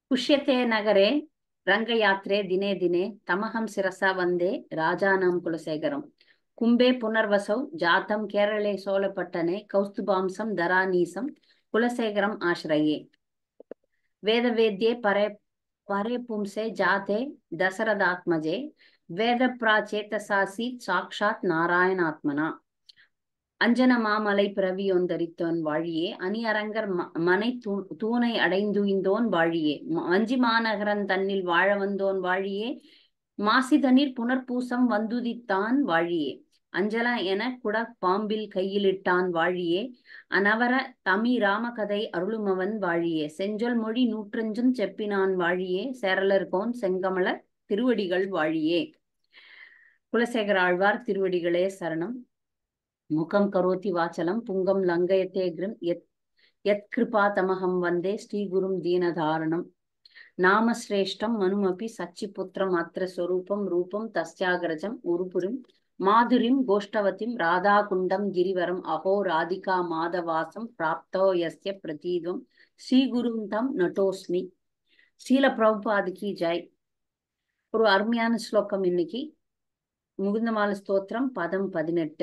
पुष्यते नगरे रंगयात्रे दिने दिने तमहं शिरसा वन्दे राजानां कुलशेखरम् कुम्भे पुनर्वसौ जातं केरले सोलपट्टने कौस्तुभांसं धरानीसं कुलशेखरम् आश्रये वेदवेद्ये परे परे पुंसे जाते दशरथात्मजे वेदप्राचेतसासीत् साक्षात् नारायणात्मना அஞ்சன மாமலை பிறவியொந்தரித்தோன் வாழியே அணியரங்கர் மனை தூணை அடைந்துய்ந்தோன் வாழியே வஞ்சி மாநகரன் தன்னில் வாழ வந்தோன் வாழியே மாசிதனில் புனர்பூசம் வந்துதித்தான் வாழியே அஞ்சல என குட பாம்பில் கையிலிட்டான் வாழியே அனவர தமி ராமகதை அருளுமவன் வாழியே செஞ்சொல் மொழி 105 செப்பினான் வாழியே சேரலர்கோன் செங்கமலர் திருவடிகள் வாழியே. குலசேகர ஆழ்வார் திருவடிகளே சரணம். मुखं करोति वाचलं पुंगं लंघयते गिरिं यत्कृपातमहं वन्दे श्रीगुरुं दीनधारणं नामश्रेष्ठं मनुमपि सच्चिपुत्रम् अत्र स्वरूपं रूपं तस्याग्रजम् उरुपुरीं माधुरीं गोष्ठवतीं राधाकुण्डं गिरिवरम् अहो राधिका माधवासं प्राप्तो यस्य प्रतीदं श्रीगुरुं तं नटोस्मि. ஸ்ரீல பிரபுபாதுக்கு ஜெய். ஒரு அருமையான ஸ்லோகம் இன்னைக்கு. முகுந்தமால ஸ்தோத்திரம் பதம் 18.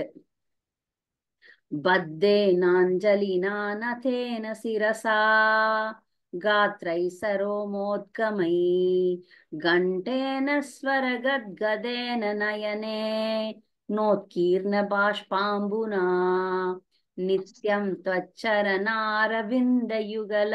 बद्धेनाञ्जलिना नथेन शिरसा गात्रै सरोमोद्गमै घण्टेन स्वरगद्गदेन नयने नोत्कीर्णबाष्पाम्बुना नित्यं त्वच्चरणारविन्दयुगल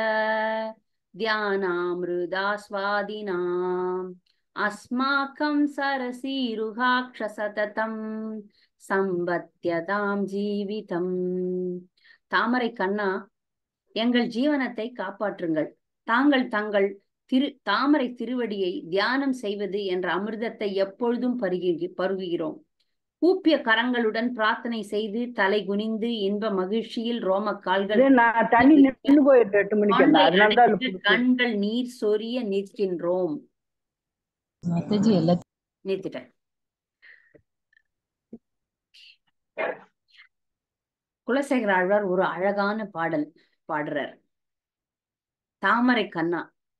ध्यानामृदास्वादिनाम् अस्माकं सरसीरुहाक्ष सततम् சம்பத்யதாம் ஜீவிதம். தாமரை கண்ணா, எங்கள் ஜீவனத்தை காப்பாற்றுங்கள். தாங்கள் தங்கள் தாமரை திருவடியை தியானம் செய்வது என்ற அமிர்தத்தை எப்பொழுதும் பருகுகிறோம். கூப்பிய கரங்களுடன் பிரார்த்தனை செய்து தலை குனிந்து இன்ப மகிழ்ச்சியில் ரோம கால்கள் கண்கள் நீர் சொரிய நிற்கின்றோம். நிறுத்திட்டேன். குலசேகர ஆழ்வார் ஒரு அழகான பாடல் பாடுறார். தாமரை கண்ணா,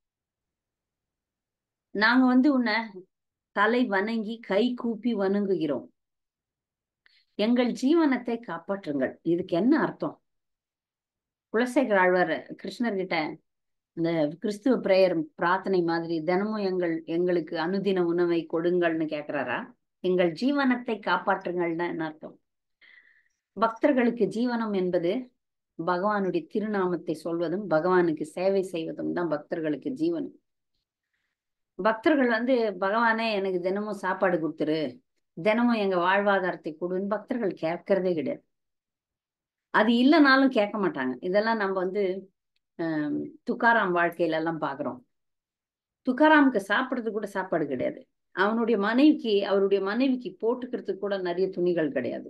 நாங்க உன்னை தலை வணங்கி கை கூப்பி வணங்குகிறோம். எங்கள் ஜீவனத்தை காப்பாற்றுங்கள். இதுக்கு என்ன அர்த்தம்? குலசேகர ஆழ்வார் கிருஷ்ணர்கிட்ட இந்த கிறிஸ்துவ பிரேயர் பிரார்த்தனை மாதிரி தினமும் எங்களுக்கு அனுதின உணவை கொடுங்கள்னு கேக்குறாரா? எங்கள் ஜீவனத்தை காப்பாற்றுங்கள்னு என்ன அர்த்தம்? பக்தர்களுக்கு ஜீவனம் என்பது பகவானுடைய திருநாமத்தை சொல்வதும் பகவானுக்கு சேவை செய்வதும் தான் பக்தர்களுக்கு ஜீவனம். பக்தர்கள் பகவானே எனக்கு தினமும் சாப்பாடு கொடுத்துரு, தினமும் எங்க வாழ்வாதாரத்தை கொடுன்னு பக்தர்கள் கேட்கறதே கிடையாது. அது இல்லைனாலும் கேட்க மாட்டாங்க. இதெல்லாம் நம்ம துக்காராம் வாழ்க்கையில எல்லாம் பாக்குறோம். துக்காராமுக்கு சாப்பிடுறதுக்கு கூட சாப்பாடு கிடையாது. அவருடைய மனைவிக்கு போட்டுக்கிறதுக்கு கூட நிறைய துணிகள் கிடையாது.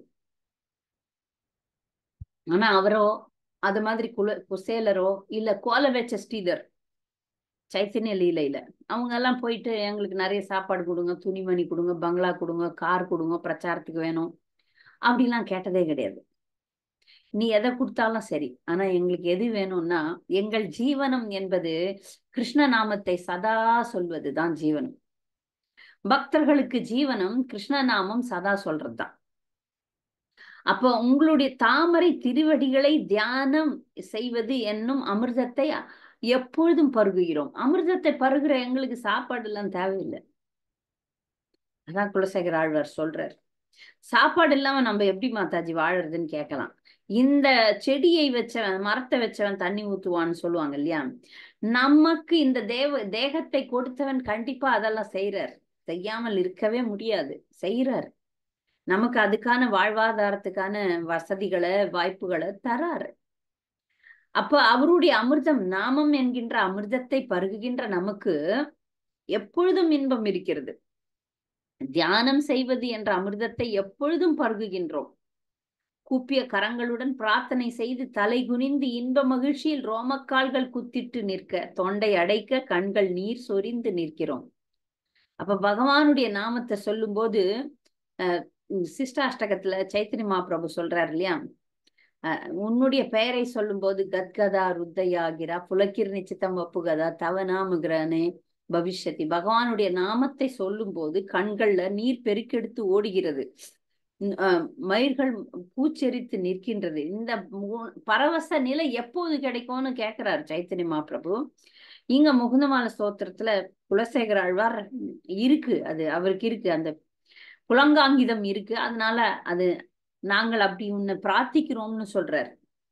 ஆனா அவரோ அது மாதிரி குசேலரோ இல்ல கோலவேச்ச ஸ்ரீதர் சைத்தன்ய லீலையில அவங்க எல்லாம் போயிட்டு எங்களுக்கு நிறைய சாப்பாடு கொடுங்க, துணிமணி கொடுங்க, பங்களா கொடுங்க, கார் கொடுங்க, பிரச்சாரத்துக்கு வேணும் அப்படிலாம் கேட்டதே கிடையாது. நீ எதை கொடுத்தாலும் சரி, ஆனா எங்களுக்கு எது வேணும்னா எங்கள் ஜீவனம் என்பது கிருஷ்ண நாமத்தை சதா சொல்வதுதான் ஜீவனம். பக்தர்களுக்கு ஜீவனம் கிருஷ்ண நாமம் சதா சொல்றதுதான். அப்ப உங்களுடைய தாமரை திருவடிகளை தியானம் செய்வது என்னும் அமிர்தத்தை எப்பொழுதும் பருகுகிறோம். அமிர்தத்தை பருகுற எங்களுக்கு சாப்பாடு எல்லாம் தேவையில்லை. அதான் குலசேகர ஆழ்வார் சொல்றார். சாப்பாடு இல்லாம நம்ம எப்படி மாதாஜி வாழறதுன்னு கேட்கலாம். இந்த செடியை வச்சவன், மரத்தை வச்சவன் தண்ணி ஊத்துவான்னு சொல்லுவாங்க இல்லையா? நமக்கு இந்த தேகத்தை கொடுத்தவன் கண்டிப்பா அதெல்லாம் செய்யறார். செய்யாமல் இருக்கவே முடியாது, செய்யறார். நமக்கு அதுக்கான வாழ்வாதாரத்துக்கான வசதிகளை வாய்ப்புகளை தராரு. அப்ப அவருடைய அமிர்தம், நாமம் என்கின்ற அமிர்தத்தை பருகுகின்ற நமக்கு எப்பொழுதும் இன்பம் இருக்கிறது. தியானம் செய்வது என்ற அமிர்தத்தை எப்பொழுதும் பருகுகின்றோம். கூப்பிய கரங்களுடன் பிரார்த்தனை செய்து தலை குனிந்து இன்ப மகிழ்ச்சியில் ரோமக்கால்கள் குத்திட்டு நிற்க, தொண்டை அடைக்க, கண்கள் நீர் சொரிந்து நிற்கிறோம். அப்ப பகவானுடைய நாமத்தை சொல்லும் போது சிஷ்டாஷ்டகத்துல சைத்தன்ய மகாபிரபு சொல்றாரு இல்லையா? உன்னுடைய பெயரை சொல்லும் போது கத்கதா ருத்தையாகிரா புலக்கிர் நிச்சித்தம் வப்புகதா தவநாமுகிரனே பவிஷ்யதி. பகவானுடைய நாமத்தை சொல்லும் போது கண்கள்ல நீர் பெருக்கெடுத்து ஓடுகிறது, மயிர்கள் பூச்செரித்து நிற்கின்றது. இந்த பரவச நிலை எப்போது கிடைக்கும்னு கேட்கிறாரு சைத்தன்ய மகாபிரபு. இங்க முகுந்தமால ஸ்தோத்திரத்துல குலசேகர ஆழ்வார் இருக்கு, அது அவருக்கு இருக்கு, அந்த புலங்காங்கிதம் இருக்கு. அதனால அது நாங்கள் அப்படி உன்னை பிரார்த்திக்கிறோம்னு சொல்றாரு.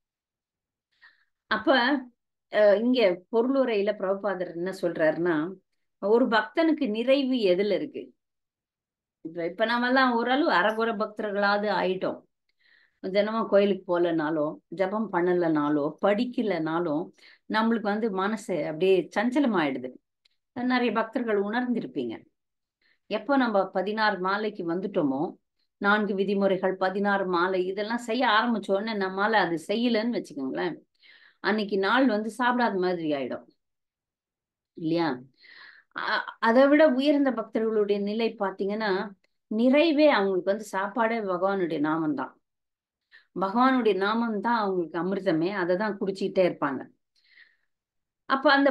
அப்ப இங்க பொருளுரையில பிரபுபாதர் என்ன சொல்றாருன்னா, ஒரு பக்தனுக்கு நிறைவு எதுல இருக்கு? இப்ப நாம எல்லாம் ஓரளவு அறகுறை பக்தர்களாவது ஆயிட்டோம். தினமும் கோயிலுக்கு போகலனாலும், ஜபம் பண்ணலனாலோ, படிக்கலனாலும் நம்மளுக்கு மனசு அப்படியே சஞ்சலமாயிடுது. நிறைய பக்தர்கள் உணர்ந்திருப்பீங்க. எப்போ நம்ம 16 மாலைக்கு வந்துட்டோமோ, 4 விதிமுறைகள், 16 மாலை இதெல்லாம் செய்ய ஆரம்பிச்சோன்னு நம்மால அது செய்யலன்னு வச்சுக்கோங்களேன், அன்னைக்கு நாள் சாப்பிடாத மாதிரி ஆயிடும் இல்லையா? அதை விட உயர்ந்த பக்தர்களுடைய நிலை பார்த்தீங்கன்னா, நிறைவே அவங்களுக்கு சாப்பாடே பகவானுடைய நாமம் தான். பகவானுடைய நாமம் தான் அவங்களுக்கு அமிர்தமே. அதை தான் குடிச்சிக்கிட்டே இருப்பாங்க. அப்ப அந்த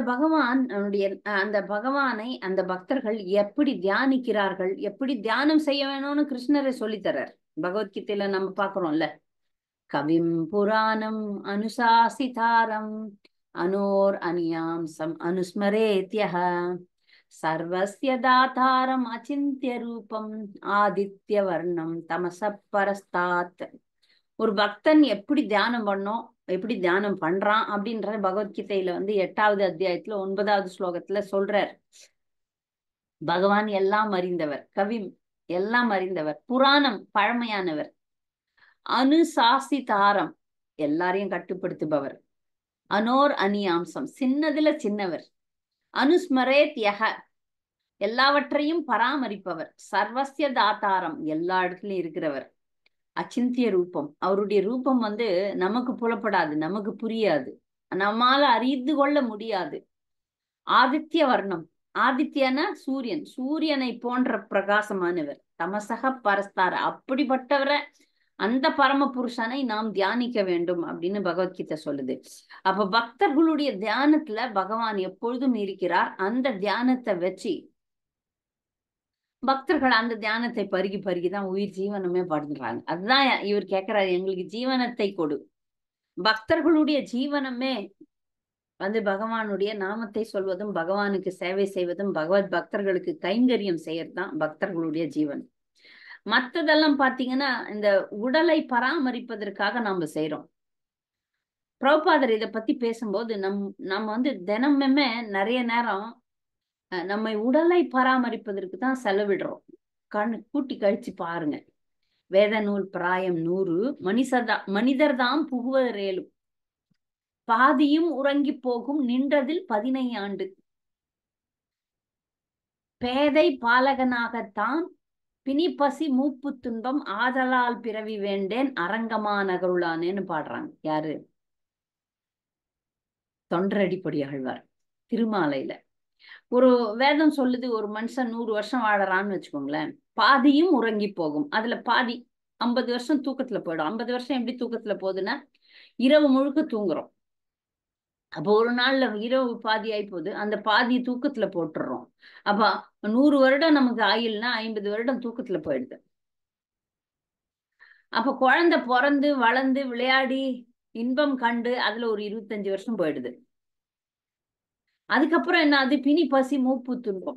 பகவானை அந்த பக்தர்கள் எப்படி தியானிக்கிறார்கள், எப்படி தியானம் செய்ய வேணும்னு கிருஷ்ணரை சொல்லித்தரார். பகவத்கீதையில நம்ம பாக்குறோம்ல, கவிம் புராணம் அனுசாசிதாரம் அனோர் அனியாம்சம் அனுஸ்மரேத்யஹ சர்வஸ்ய தாதாரம் அச்சிந்திய ரூபம் ஆதித்ய வர்ணம் தமச பரஸ்தாத். ஒரு பக்தன் எப்படி தியானம் பண்ணோம், எப்படி தியானம் பண்றான் அப்படின்ற பகவத்கீதையில 8வது அத்தியாயத்துல 9வது ஸ்லோகத்துல சொல்றார். பகவான் எல்லாம் அறிந்தவர், கவி எல்லாம் அறிந்தவர், புராணம் பழமையானவர், அனுசாசிதாரம் எல்லாரையும் கட்டுப்படுத்துபவர், அனோர் அனியாம்சம் சின்னதுல சின்னவர், அனுஸ்மரேத் யக எல்லாவற்றையும் பராமரிப்பவர், சர்வஸ்ய தாத்தாரம் எல்லா இடத்துலயும் இருக்கிறவர், அச்சிந்திய ரூபம் அவருடைய ரூபம் நமக்கு புலப்படாது, நமக்கு புரியாது, நம்மால அறிந்து கொள்ள முடியாது. ஆதித்ய வர்ணம், ஆதித்யன சூரியன், சூரியனை போன்ற பிரகாசமானவர், தமசக பரஸ்தார அப்படிப்பட்டவரை அந்த பரம புருஷனை நாம் தியானிக்க வேண்டும் அப்படின்னு பகவத்கீதை சொல்லுது. அப்ப பக்தர்களுடைய தியானத்துல பகவான் எப்பொழுதும் இருக்கிறார். அந்த தியானத்தை வச்சு பக்தர்கள் அந்த தியானத்தை பருகி பருகிதான் உயிர் ஜீவனமே படுறாங்க. அதுதான் இவர் கேட்கிறாரு, எங்களுக்கு ஜீவனத்தை கொடு. பக்தர்களுடைய ஜீவனமே பகவானுடைய நாமத்தை சொல்வதும், பகவானுக்கு சேவை செய்வதும், பகவத் பக்தர்களுக்கு கைங்கரியம் செய்யறதுதான் பக்தர்களுடைய ஜீவன். மற்றதெல்லாம் பாத்தீங்கன்னா இந்த உடலை பராமரிப்பதற்காக நாம செய்யறோம். பிரபுபாதர் இதை பத்தி பேசும்போது நம்ம தினமுமே நிறைய நேரம் நம்ம உடலை பராமரிப்பதற்கு தான் செலவிடுறோம். கூட்டி கழிச்சு பாருங்க. வேத நூல் பிராயம் 100 மனிதர்தாம் புகுவரேலும் பாதியும் உறங்கி போகும் நின்றதில் 15 ஆண்டு பேதை பாலகனாகத்தான் பிணி பசி மூப்பு துன்பம் ஆதலால் பிறவி வேண்டேன் அரங்கமா நகருளானேன்னு பாடுறாங்க. யாரு? தொண்டரடிப்பொடி ஆழ்வார் திருமாலையில. ஒரு வேதம் சொல்லுது, ஒரு மனுஷன் 100 வருஷம் வாழறான்னு வச்சுக்கோங்களேன், பாதியும் உறங்கி போகும். அதுல பாதி 50 வருஷம் தூக்கத்துல போயிடும். 50 வருஷம் எப்படி தூக்கத்துல போகுதுன்னா, இரவு முழுக்க தூங்குறோம். அப்போ ஒரு நாள்ல இரவு பாதி ஆகி போகுது, அந்த பாதி தூக்கத்துல போட்டுடுறோம். அப்ப 100 வருடம் நமக்கு ஆயுள்னா 50 வருடம் தூக்கத்துல போயிடுது. அப்ப குழந்தை பிறந்து வளர்ந்து விளையாடி இன்பம் கண்டு அதுல ஒரு 25 வருஷம் போயிடுது. அதுக்கப்புறம் என்ன, அது பிணி பசி மூப்பு துன்பம்,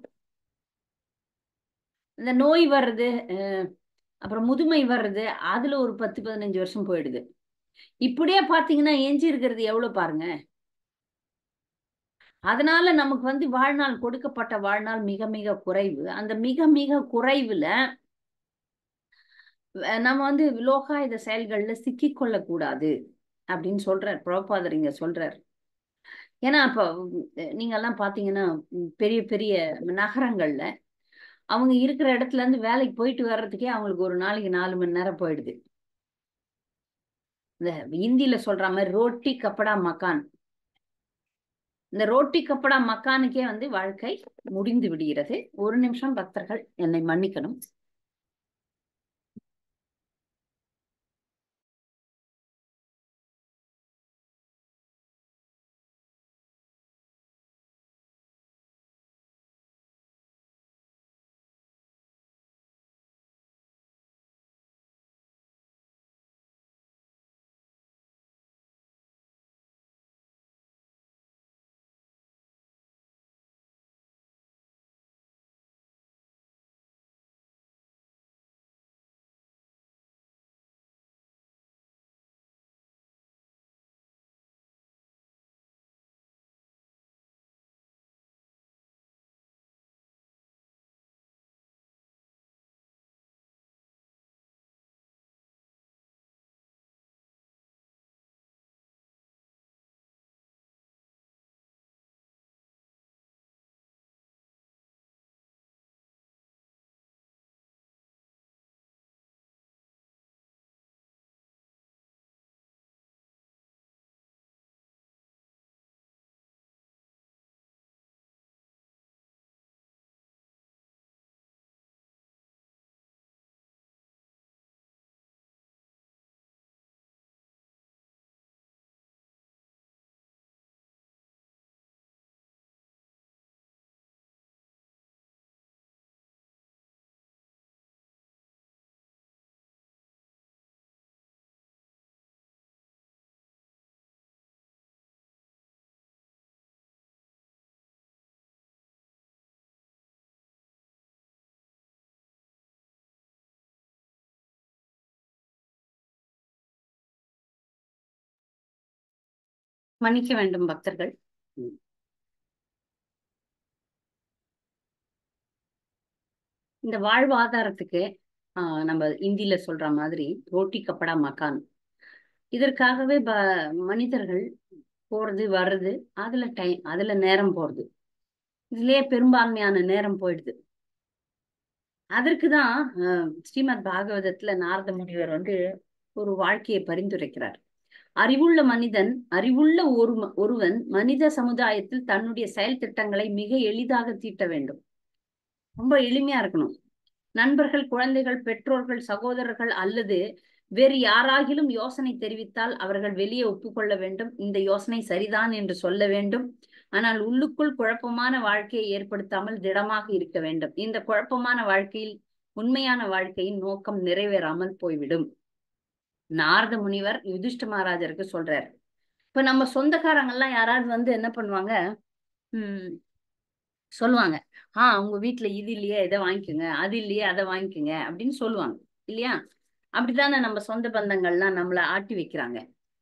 இந்த நோய் வர்றது, அப்புறம் முதுமை வர்றது, அதுல ஒரு 10-15 வருஷம் போயிடுது. இப்படியே பாத்தீங்கன்னா எஞ்சி இருக்கிறது எவ்வளவு பாருங்க. அதனால நமக்கு வாழ்நாள், கொடுக்கப்பட்ட வாழ்நாள் மிக மிக குறைவு. அந்த மிக மிக குறைவுல நம்ம லோகாயுத செயல்கள்ல சிக்கிக்கொள்ள கூடாது அப்படின்னு சொல்றார் பிரபுபாதர் இங்க சொல்றார். ஏன்னா அப்ப நீங்க எல்லாம் பாத்தீங்கன்னா பெரிய பெரிய நகரங்கள்ல அவங்க இருக்கிற இடத்துல இருந்து வேலைக்கு போயிட்டு வர்றதுக்கே அவங்களுக்கு ஒரு நாளைக்கு 4 மணி நேரம் போயிடுது. இந்த இந்தியில சொல்ற மாதிரி ரோட்டி கப்படா மக்கான், இந்த ரோட்டி கப்படா மக்கானுக்கே வாழ்க்கை முடிந்து விடுகிறது. ஒரு நிமிஷம் பக்தர்கள் என்னை மன்னிக்கணும். மன்னிக்க வேண்டும் பக்தர்கள். இந்த வாழ்வாதாரத்துக்கு நம்ம இந்தியில சொல்ற மாதிரி ரோட்டி கப்படா மக்கான், இதற்காகவே மனிதர்கள் போறது வர்றது, அதுல நேரம் போறது, இதுலயே பெரும்பான்மையான நேரம் போயிடுது. அதற்குதான் ஸ்ரீமத் பாகவதத்துல நாரத முனிவர் ஒரு வாழ்க்கையை பரிந்துரைக்கிறார். அறிவுள்ள ஒருவன் மனித சமுதாயத்தில் தன்னுடைய செயல் திட்டங்களை மிக எளிதாக தீட்ட வேண்டும். ரொம்ப எளிமையா இருக்கணும். நண்பர்கள், குழந்தைகள், பெற்றோர்கள், சகோதரர்கள் அல்லது வேறு யாராகிலும் யோசனை தெரிவித்தால் அவர்கள் வெளியே ஒப்புக்கொள்ள வேண்டும். இந்த யோசனை சரிதான் என்று சொல்ல வேண்டும். ஆனால் உள்ளுக்குள் குழப்பமான வாழ்க்கையை ஏற்படுத்தாமல் திடமாக இருக்க வேண்டும். இந்த குழப்பமான வாழ்க்கையில் உண்மையான வாழ்க்கையின் நோக்கம் நிறைவேறாமல் போய்விடும். நாரத முனிவர் யுதிஷ்ட மகாராஜருக்கு சொல்றாரு. இப்ப நம்ம சொந்தக்காரங்கெல்லாம் யாராவது என்ன பண்ணுவாங்க, சொல்லுவாங்க, உங்க வீட்டுல இது இல்லையே இதை வாங்கிக்கோங்க, அது இல்லையே அதை வாங்கிக்கோங்க அப்படின்னு சொல்லுவாங்க இல்லையா? அப்படித்தானே நம்ம சொந்த பந்தங்கள்லாம் நம்மள ஆட்டி வைக்கிறாங்க.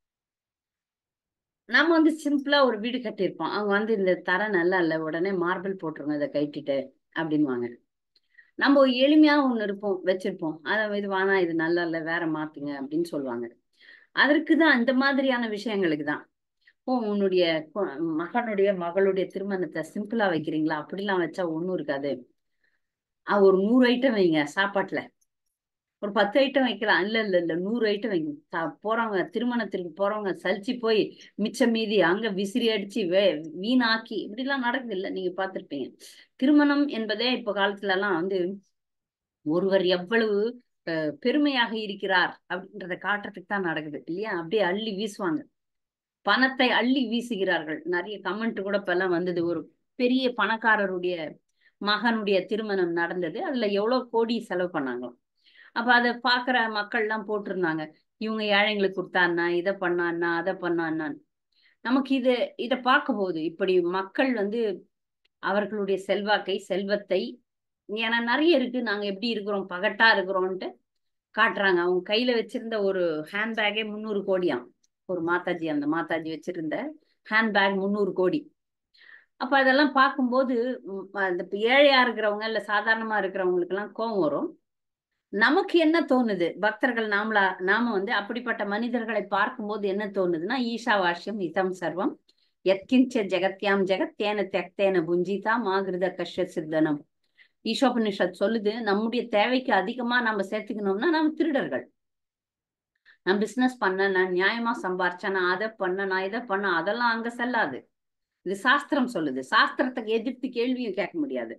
நம்ம சிம்பிளா ஒரு வீடு கட்டியிருப்போம். அவங்க இந்த தரை நல்லா இல்ல, உடனே மார்பிள் போட்டுருங்க இதை கட்டிட்டு அப்படின்வாங்க. நம்ம எளிமையா ஒண்ணு வச்சிருப்போம், இது வானா இது நல்லா இல்ல, வேற மாத்துங்க அப்படின்னு சொல்லுவாங்க. அதற்குதான் இந்த மாதிரியான விஷயங்களுக்கு தான் உன்னுடைய மகனுடைய மகளுடைய திருமணத்தை சிம்பிளா வைக்கிறீங்களா, அப்படிலாம் வச்சா ஒண்ணும் இருக்காது. ஒரு 100 ஐட்டம் வைங்க சாப்பாட்டுல, ஒரு 10 ஐட்டம் வைக்கலாம். இல்ல இல்ல இல்ல 100 ஐட்டம் வைங்க. போறவங்க திருமணத்திற்கு போறவங்க சலிச்சு போய் மிச்சம் மீதி அங்க விசிறி அடிச்சு வீணாக்கி இப்படிலாம் நடக்குது இல்ல, நீங்க பார்த்திருப்பீங்க. திருமணம் என்பதே இப்ப காலத்துல எல்லாம் ஒருவர் எவ்வளவு பெருமையாக இருக்கிறார் அப்படின்றத காட்டுறதுக்கு தான் நடக்குது இல்லையா? அப்படியே அள்ளி வீசுவாங்க, பணத்தை அள்ளி வீசுகிறார்கள். நிறைய கமெண்ட் கூட இப்ப எல்லாம் வந்தது. ஒரு பெரிய பணக்காரருடைய மகனுடைய திருமணம் நடந்தது, அதுல எவ்வளவு கோடி செலவு பண்ணாங்க. அப்ப அதை பாக்குற மக்கள் எல்லாம் போட்டிருந்தாங்க, இவங்க ஏழைங்களுக்கு கொடுத்தான்னா, இதை பண்ணான்னா, அதை பண்ணான்னா. நமக்கு இதை பார்க்கும் போது இப்படி மக்கள் அவர்களுடைய செல்வாக்கை, செல்வத்தை, ஏன்னா நிறைய இருக்கு, நாங்க எப்படி இருக்கிறோம், பகட்டா இருக்கிறோம்ட்டு காட்டுறாங்க. அவங்க கையில வச்சிருந்த ஒரு ஹேண்ட்பேக்கே 300 கோடியாம். ஒரு மாதாஜி, அந்த மாதாஜி வச்சிருந்த ஹேண்ட்பேக் 300 கோடி. அப்ப அதெல்லாம் பார்க்கும்போது இந்த ஏழையா இருக்கிறவங்க இல்ல சாதாரணமா இருக்கிறவங்களுக்கு எல்லாம் கோபம் வரும். நமக்கு என்ன தோணுது, பக்தர்கள் நாம அப்படிப்பட்ட மனிதர்களை பார்க்கும்போது என்ன தோணுதுன்னா, ஈஷாவாஷ்யம் இதம் சர்வம் யத்கிஞ்ச ஜெகத்யாம் ஜெகத் தேன தெக்தேன புஞ்சிதா மாகிருத கஷ்ய சித்தனம். ஈஷோபனிஷத் சொல்லுது, நம்முடைய தேவைக்கு அதிகமா நம்ம சேர்த்துக்கணும்னா நம்ம திருடர்கள். நான் பிசினஸ் பண்ண, நான் நியாயமா சம்பாரிச்சேன், நான் அதை பண்ண, நான் இதை பண்ண, அதெல்லாம் அங்க செல்லாது. இது சாஸ்திரம் சொல்லுது. சாஸ்திரத்துக்கு எதிர்த்து கேள்வியும் கேட்க முடியாது.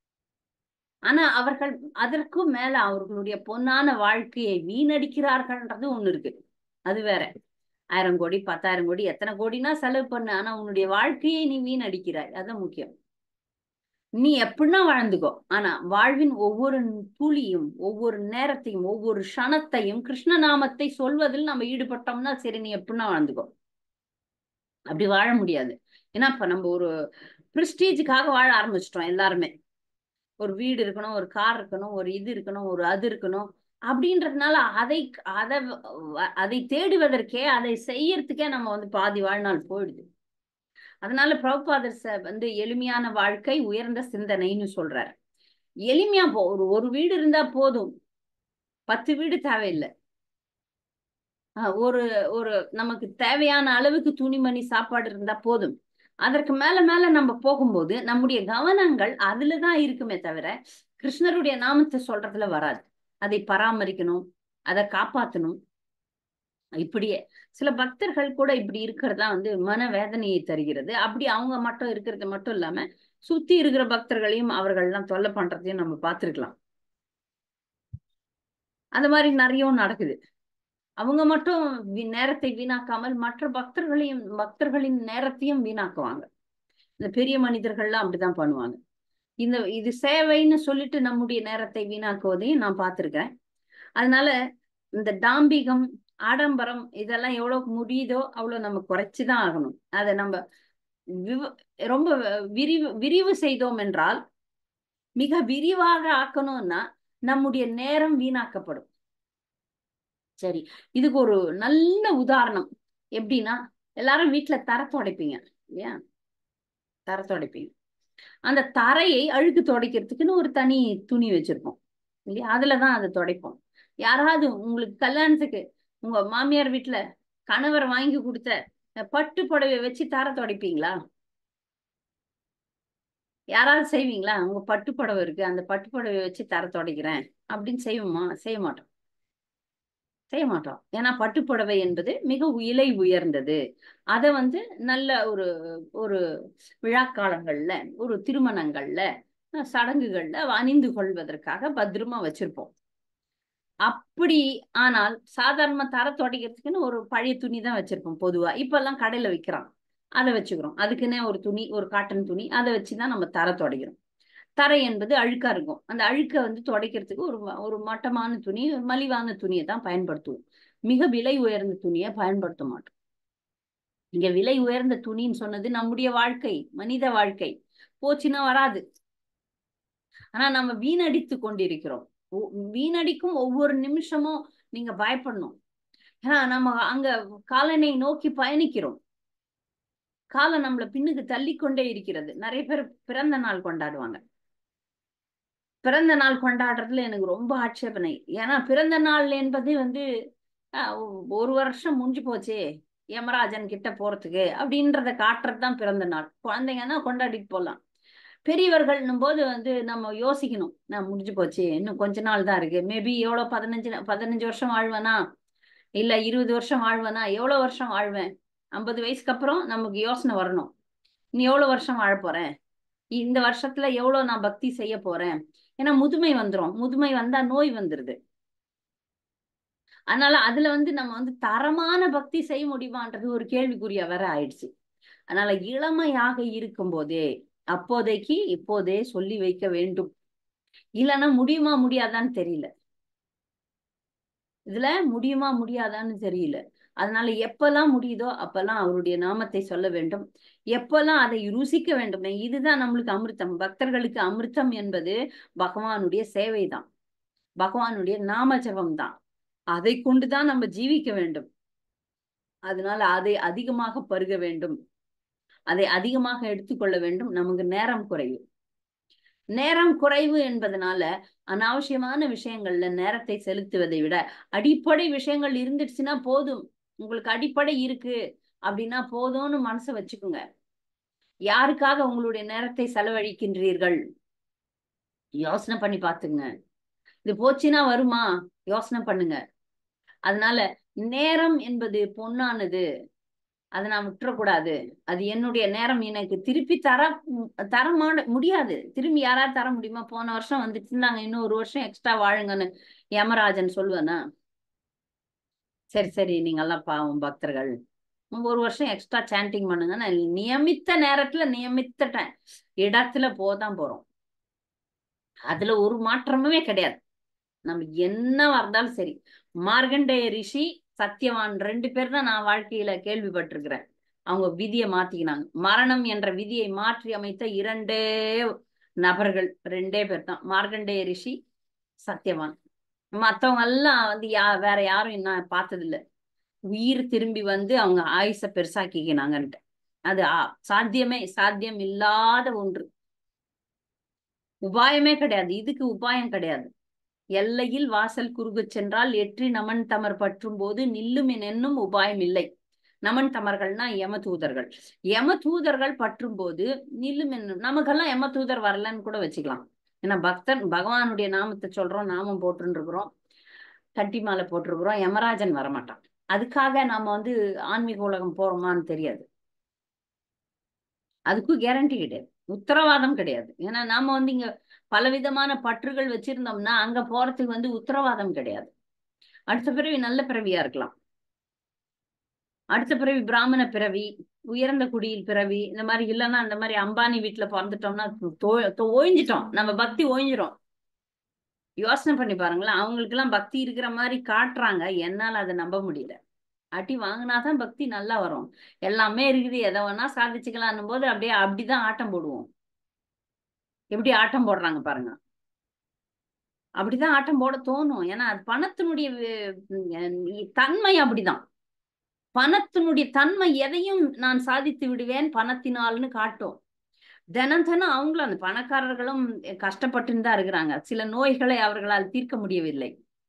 ஆனா அவர்கள் அதற்கும் மேல அவர்களுடைய பொன்னான வாழ்க்கையை வீணடிக்கிறார்கள்ன்றது ஒண்ணு இருக்கு. அது வேற. 1000 கோடி 10,000 கோடி எத்தனை கோடினா செலவு பண்ணு, ஆனா உன்னுடைய வாழ்க்கையை நீ வீணடிக்கிறாய். அதுதான் முக்கியம். நீ எப்படின்னா வாழ்ந்துக்கோ, ஆனா வாழ்வின் ஒவ்வொரு துளியும், ஒவ்வொரு நேரத்தையும், ஒவ்வொரு க்ஷணத்தையும் கிருஷ்ண நாமத்தை சொல்வதில் நம்ம ஈடுபட்டோம்னா சரி, நீ எப்படின்னா வாழ்ந்துக்கோ. அப்படி வாழ முடியாது. ஏன்னா இப்ப நம்ம ஒரு பிரிஸ்டீஜுக்காக வாழ ஆரம்பிச்சிட்டோம் எல்லாருமே. ஒரு வீடு இருக்கணும், ஒரு கார் இருக்கணும், ஒரு இது இருக்கணும், ஒரு அது இருக்கணும் அப்படின்றதுனால அதை அதை தேடுவதற்கே, அதை செய்யறதுக்கே நம்ம பாதி வாழ்நாள் போயிடுது. அதனால பிரபுபாதர் எளிமையான வாழ்க்கை உயர்ந்த சிந்தனைன்னு சொல்றாரு. எளிமையா ஒரு வீடு இருந்தா போதும், 10 வீடு தேவையில்லை. ஒரு ஒரு நமக்கு தேவையான அளவுக்கு துணிமணி சாப்பாடு இருந்தா போதும். அதற்கு மேல மேல நம்ம போகும்போது நம்முடைய கவனங்கள் அதுலதான் இருக்குமே தவிர கிருஷ்ணருடைய நாமத்தை சொல்றதுல வராது. அதை பராமரிக்கணும், அதை காப்பாற்றணும். இப்படியே சில பக்தர்கள் கூட இப்படி இருக்கிறதா மன வேதனையை தருகிறது. அப்படி அவங்க மட்டும் இருக்கிறது மட்டும் இல்லாம சுத்தி இருக்கிற பக்தர்களையும் அவர்கள் எல்லாம் தொல்லை பண்றதையும் நம்ம பார்த்திருக்கலாம். அந்த மாதிரி நிறைய நடக்குது. அவங்க மட்டும் நேரத்தை வீணாக்காமல் மற்ற பக்தர்களின் நேரத்தையும் வீணாக்குவாங்க. இந்த பெரிய மனிதர்கள்லாம் அப்படிதான் பண்ணுவாங்க. இது சேவைன்னு சொல்லிட்டு நம்முடைய நேரத்தை வீணாக்குவதையும் நான் பார்த்திருக்கேன். அதனால இந்த டாம்பிகம், ஆடம்பரம் இதெல்லாம் எவ்வளவு முடியுதோ அவ்வளவு நம்ம குறைச்சுதான் ஆகணும். அதை நம்ம ரொம்ப விரிவு செய்தோம் என்றால், மிக விரிவாக ஆக்கணும்னா நம்முடைய நேரம் வீணாக்கப்படும். சரி, இதுக்கு ஒரு நல்ல உதாரணம் எப்படின்னா, எல்லாரும் வீட்டுல தரை துடைப்பீங்க இல்லையா? தரை துடைப்பீங்க. அந்த தரையை அழுக்கு துடைக்கிறதுக்குன்னு ஒரு தனி துணி வச்சிருப்போம் இல்லையா? அதுலதான் அதை துடைப்போம். யாராவது உங்களுக்கு கல்யாணத்துக்கு உங்க மாமியார் வீட்டுல கணவர் வாங்கி கொடுத்த பட்டு புடவை வச்சு தரை துடைப்பீங்களா? யாராவது செய்வீங்களா? உங்க பட்டு புடவை இருக்கு, அந்த பட்டு புடவை வச்சு தரை துடைக்கிறேன் அப்படின்னு செய்வோமா? செய்ய மாட்டோம். செய்ய மாட்டோம். ஏன்னா பட்டுப்புடவை என்பது மிக விலை உயர்ந்தது. அதை வந்து நல்ல ஒரு ஒரு விழாக்காலங்கள்ல, ஒரு திருமணங்கள்ல, சடங்குகள்ல அணிந்து கொள்வதற்காக பத்திரமா வச்சிருப்போம். அப்படி ஆனால் சாதாரண தரை துடைக்கிறதுக்குன்னு ஒரு பழைய துணி தான் வச்சிருப்போம் பொதுவா. இப்ப எல்லாம் கடையில விற்கிறான், அதை வச்சுக்கிறோம். அதுக்குன்னே ஒரு துணி, ஒரு காட்டன் துணி, அதை வச்சுதான் நம்ம தரை துடைக்கிறோம். தரை என்பது அழுக்கா இருக்கும். அந்த அழுக்க வந்து துடைக்கிறதுக்கு ஒரு மட்டமான துணி, ஒரு மலிவான துணியை தான் பயன்படுத்துவோம். மிக விலை உயர்ந்த துணியை பயன்படுத்த மாட்டோம். இங்க விலை உயர்ந்த துணின்னு சொன்னது நம்முடைய வாழ்க்கை, மனித வாழ்க்கை. போச்சுன்னா வராது. ஆனா நம்ம வீணடித்து கொண்டிருக்கிறோம். வீணடிக்கும் ஒவ்வொரு நிமிஷமும் நீங்க பயப்படணும். ஏன்னா நம்ம அங்க காலனை நோக்கி பயணிக்கிறோம். காலம் நம்மள பின்னுக்கு தள்ளி கொண்டே இருக்கிறது. நிறைய பேர் பிறந்த நாள் கொண்டாடுவாங்க. பிறந்த நாள் கொண்டாடுறதுல எனக்கு ரொம்ப ஆட்சேபனை. ஏன்னா பிறந்த நாள் என்பது வந்து ஒரு வருஷம் முடிஞ்சு போச்சே யமராஜன் கிட்ட போறதுக்கு அப்படின்றத காட்டுறதுதான் பிறந்த நாள். குழந்தைங்கன்னா கொண்டாடிட்டு போகலாம். பெரியவர்கள்னும் போது வந்து நம்ம யோசிக்கணும், நான் முடிஞ்சு போச்சு, இன்னும் கொஞ்ச நாள் தான் இருக்கு. மேபி எவ்வளவு 15 வருஷம் வாழ்வேனா, இல்ல 20 வருஷம் வாழ்வேனா, எவ்வளவு வருஷம் வாழ்வேன். 50 வயசுக்கு அப்புறம் நமக்கு யோசனை வரணும், நீ எவ்வளவு வருஷம் வாழ போறேன், இந்த வருஷத்துல எவ்வளவு நான் பக்தி செய்ய போறேன். ஏன்னா முதுமை வந்துரும். முதுமை வந்தா நோய் வந்துருது. அதனால அதுல வந்து நம்ம வந்து தரமான பக்தி செய்ய முடியுமான்றது ஒரு கேள்விக்குறியா வேற ஆயிடுச்சு. அதனால இளமையாக இருக்கும் போதே, அப்போதைக்கு இப்போதே சொல்லி வைக்க வேண்டும். இல்லைன்னா முடியுமா முடியாதான்னு தெரியல. இதுல முடியுமா முடியாதான்னு தெரியல. அதனால எப்பெல்லாம் முடியுதோ அப்பெல்லாம் அவருடைய நாமத்தை சொல்ல வேண்டும். எப்பெல்லாம் அதை ருசிக்க வேண்டும். இதுதான் நம்மளுக்கு அமிர்தம். பக்தர்களுக்கு அமிர்தம் என்பது பகவானுடைய சேவை தான், பகவானுடைய நாம ஜபம் தான். அதை கொண்டுதான் நம்ம ஜீவிக்க வேண்டும். அதனால அதை அதிகமாக பருக வேண்டும், அதை அதிகமாக எடுத்துக்கொள்ள வேண்டும். நமக்கு நேரம் குறைவு. நேரம் குறைவு என்பதனால அனாவசியமான விஷயங்கள்ல நேரத்தை செலுத்துவதை விட அடிப்படை விஷயங்கள் இருந்துடுச்சுன்னா போதும். உங்களுக்கு அடிப்படை இருக்கு அப்படின்னா போதும்னு மனசை வச்சுக்கோங்க. யாருக்காக உங்களுடைய நேரத்தை செலவழிக்கின்றீர்கள்? யோசனை பண்ணி பாத்துங்க. இது போச்சுன்னா வருமா? யோசனை பண்ணுங்க. அதனால நேரம் என்பது பொன்னானது, அதை நான் விட்டுறக்கூடாது. அது என்னுடைய நேரம், எனக்கு திருப்பி தர முடியாது. திரும்பி யாராவது தர முடியுமா? போன வருஷம் வந்துட்டு இருந்தாங்க, இன்னும் ஒரு வருஷம் எக்ஸ்ட்ரா வாழுங்கன்னு யமராஜன் சொல்லுவேனா? சரி சரி, நீங்க எல்லாம் பாவம் பக்தர்கள், ஒரு வருஷம் எக்ஸ்ட்ரா சாண்டிங் பண்ணுங்க, நியமித்த நேரத்துல நியமித்த இடத்துல போதான் போறோம். அதுல ஒரு மாற்றமுமே கிடையாது. நம்ம என்னவா இருந்தாலும் சரி. மார்கண்டேய ரிஷி, சத்தியவான், 2 பேர் தான் நான் வாழ்க்கையில கேள்விப்பட்டிருக்கிறேன். அவங்க விதியை மாத்திக்கினாங்க. மரணம் என்ற விதியை மாற்றி அமைத்த 2 நபர்கள், 2 பேர் தான், மார்கண்டேய ரிஷி, சத்தியவான். மத்தவங்க எல்லாம் வந்து வேற யாரும் இன்னும் பார்த்தது இல்ல. உயிர் திரும்பி வந்து அவங்க ஆயுச பெருசாக்கிக்கினாங்கன்ட்டு. அது சாத்தியம் இல்லாத ஒன்று. உபாயமே கிடையாது. இதுக்கு உபாயம் கிடையாது. எல்லையில் வாசல் குறுகச் சென்றால் எற்றி நமன் தமர் பற்றும் போது நில்லும் என்னும் உபாயம் இல்லை. நமன் தமர்கள்னா யம தூதர்கள். யம தூதர்கள் பற்றும் போது நில்லும் என்னும். நமக்கெல்லாம் யம தூதர் வரலன்னு கூட வச்சுக்கலாம். ஏன்னா பகவானுடைய நாமத்தை சொல்றோம், நாமம் போட்டுருக்கிறோம், கட்டி மாலை போட்டிருக்கிறோம். யமராஜன் வரமாட்டான். அதுக்காக நாம வந்து ஆன்மீக உலகம் போறோமான்னு தெரியாது. அதுக்கும் கேரண்டி கிடையாது, உத்தரவாதம் கிடையாது. ஏன்னா நாம வந்து இங்க பலவிதமான பற்றுகள் வச்சிருந்தோம்னா அங்க போறதுக்கு வந்து உத்தரவாதம் கிடையாது. அடுத்த பிறவி நல்ல பிறவியா இருக்கலாம், அடுத்த பிறவி பிராமண பிறவி, உயர்ந்த குடியில் பிறவி, இந்த மாதிரி. இல்லைன்னா இந்த மாதிரி அம்பானி வீட்டுல பிறந்துட்டோம்னா ஓய்ஞ்சிட்டோம், நம்ம பக்தி ஓய்ஞ்சிரும். யோசனை பண்ணி பாருங்களேன். அவங்களுக்கு எல்லாம் பக்தி இருக்கிற மாதிரி காட்டுறாங்க, என்னால அதை நம்ப முடியல. அடி வாங்கினாதான் பக்தி நல்லா வரும். எல்லாமே இருக்குது, எதை வேணா சாதிச்சுக்கலான்னும் போது அப்படிதான் ஆட்டம் போடுவோம். எப்படி ஆட்டம் போடுறாங்க பாருங்க. அப்படிதான் ஆட்டம் போட தோணும். ஏன்னா அது பணத்தினுடைய தன்மை அப்படிதான். பணத்தினுடைய தன்மை எதையும் நான் சாதித்து விடுவேன் பணத்தினால்னு காட்டும். தினம் தினம் அவங்களும் அந்த பணக்காரர்களும் கஷ்டப்பட்டுன்னு தான் இருக்கிறாங்க. சில நோய்களை அவர்களால் தீர்க்க முடியவில்லை.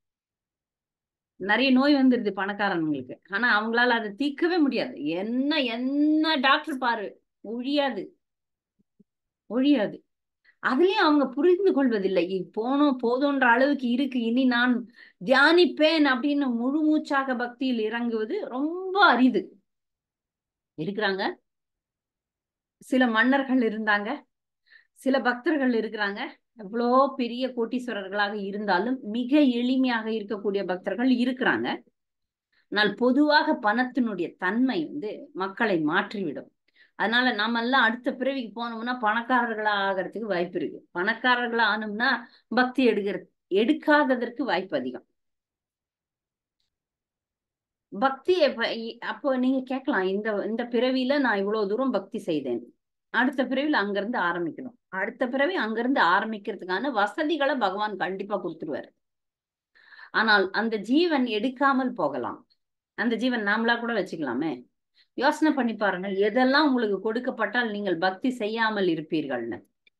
நிறைய நோய் வந்துருது பணக்காரங்களுக்கு. ஆனா அவங்களால அதை தீர்க்கவே முடியாது. என்ன என்ன டாக்டர் பாரு, ஒழியாது ஒழியாது. அதுலயும் அவங்க புரிந்து கொள்வதில்லை. போனோம் போதுன்ற அளவுக்கு இருக்கு, இனி நான் தியானிப்பேன் அப்படின்னு முழு மூச்சாக பக்தியில் இறங்குவது ரொம்ப அரிது. இருக்கிறாங்க, சில மன்னர்கள் இருந்தாங்க, சில பக்தர்கள் இருக்கிறாங்க. எவ்வளோ பெரிய கோட்டீஸ்வரர்களாக இருந்தாலும் மிக எளிமையாக இருக்கக்கூடிய பக்தர்கள் இருக்கிறாங்க. ஆனால் பொதுவாக பணத்தினுடைய தன்மை மக்களை மாற்றிவிடும். அதனால நாம எல்லாம் அடுத்த பிறவிக்கு போனோம்னா பணக்காரர்களா ஆகிறதுக்கு வாய்ப்பு இருக்கு. பணக்காரர்களா ஆனோம்னா பக்தி எடுக்காததற்கு வாய்ப்பு அதிகம். பக்தி அப்போ நீங்க கேட்கலாம், இந்த பிறவியில நான் இவ்வளவு தூரம் பக்தி செய்தேன், அடுத்த பிறவில அங்கிருந்து ஆரம்பிக்கணும். அடுத்த பிறவி அங்கிருந்து ஆரம்பிக்கிறதுக்கான வசதிகளை பகவான் கண்டிப்பா கொடுத்துருவாரு. ஆனால் அந்த ஜீவன் எடுக்காமல் போகலாம். அந்த ஜீவன் நாமளா கூட வச்சுக்கலாமே. யோசனை பண்ணி பாருங்க, எதெல்லாம் உங்களுக்கு கொடுக்கப்பட்டால் நீங்கள் பக்தி செய்யாமல் இருப்பீர்கள்னு.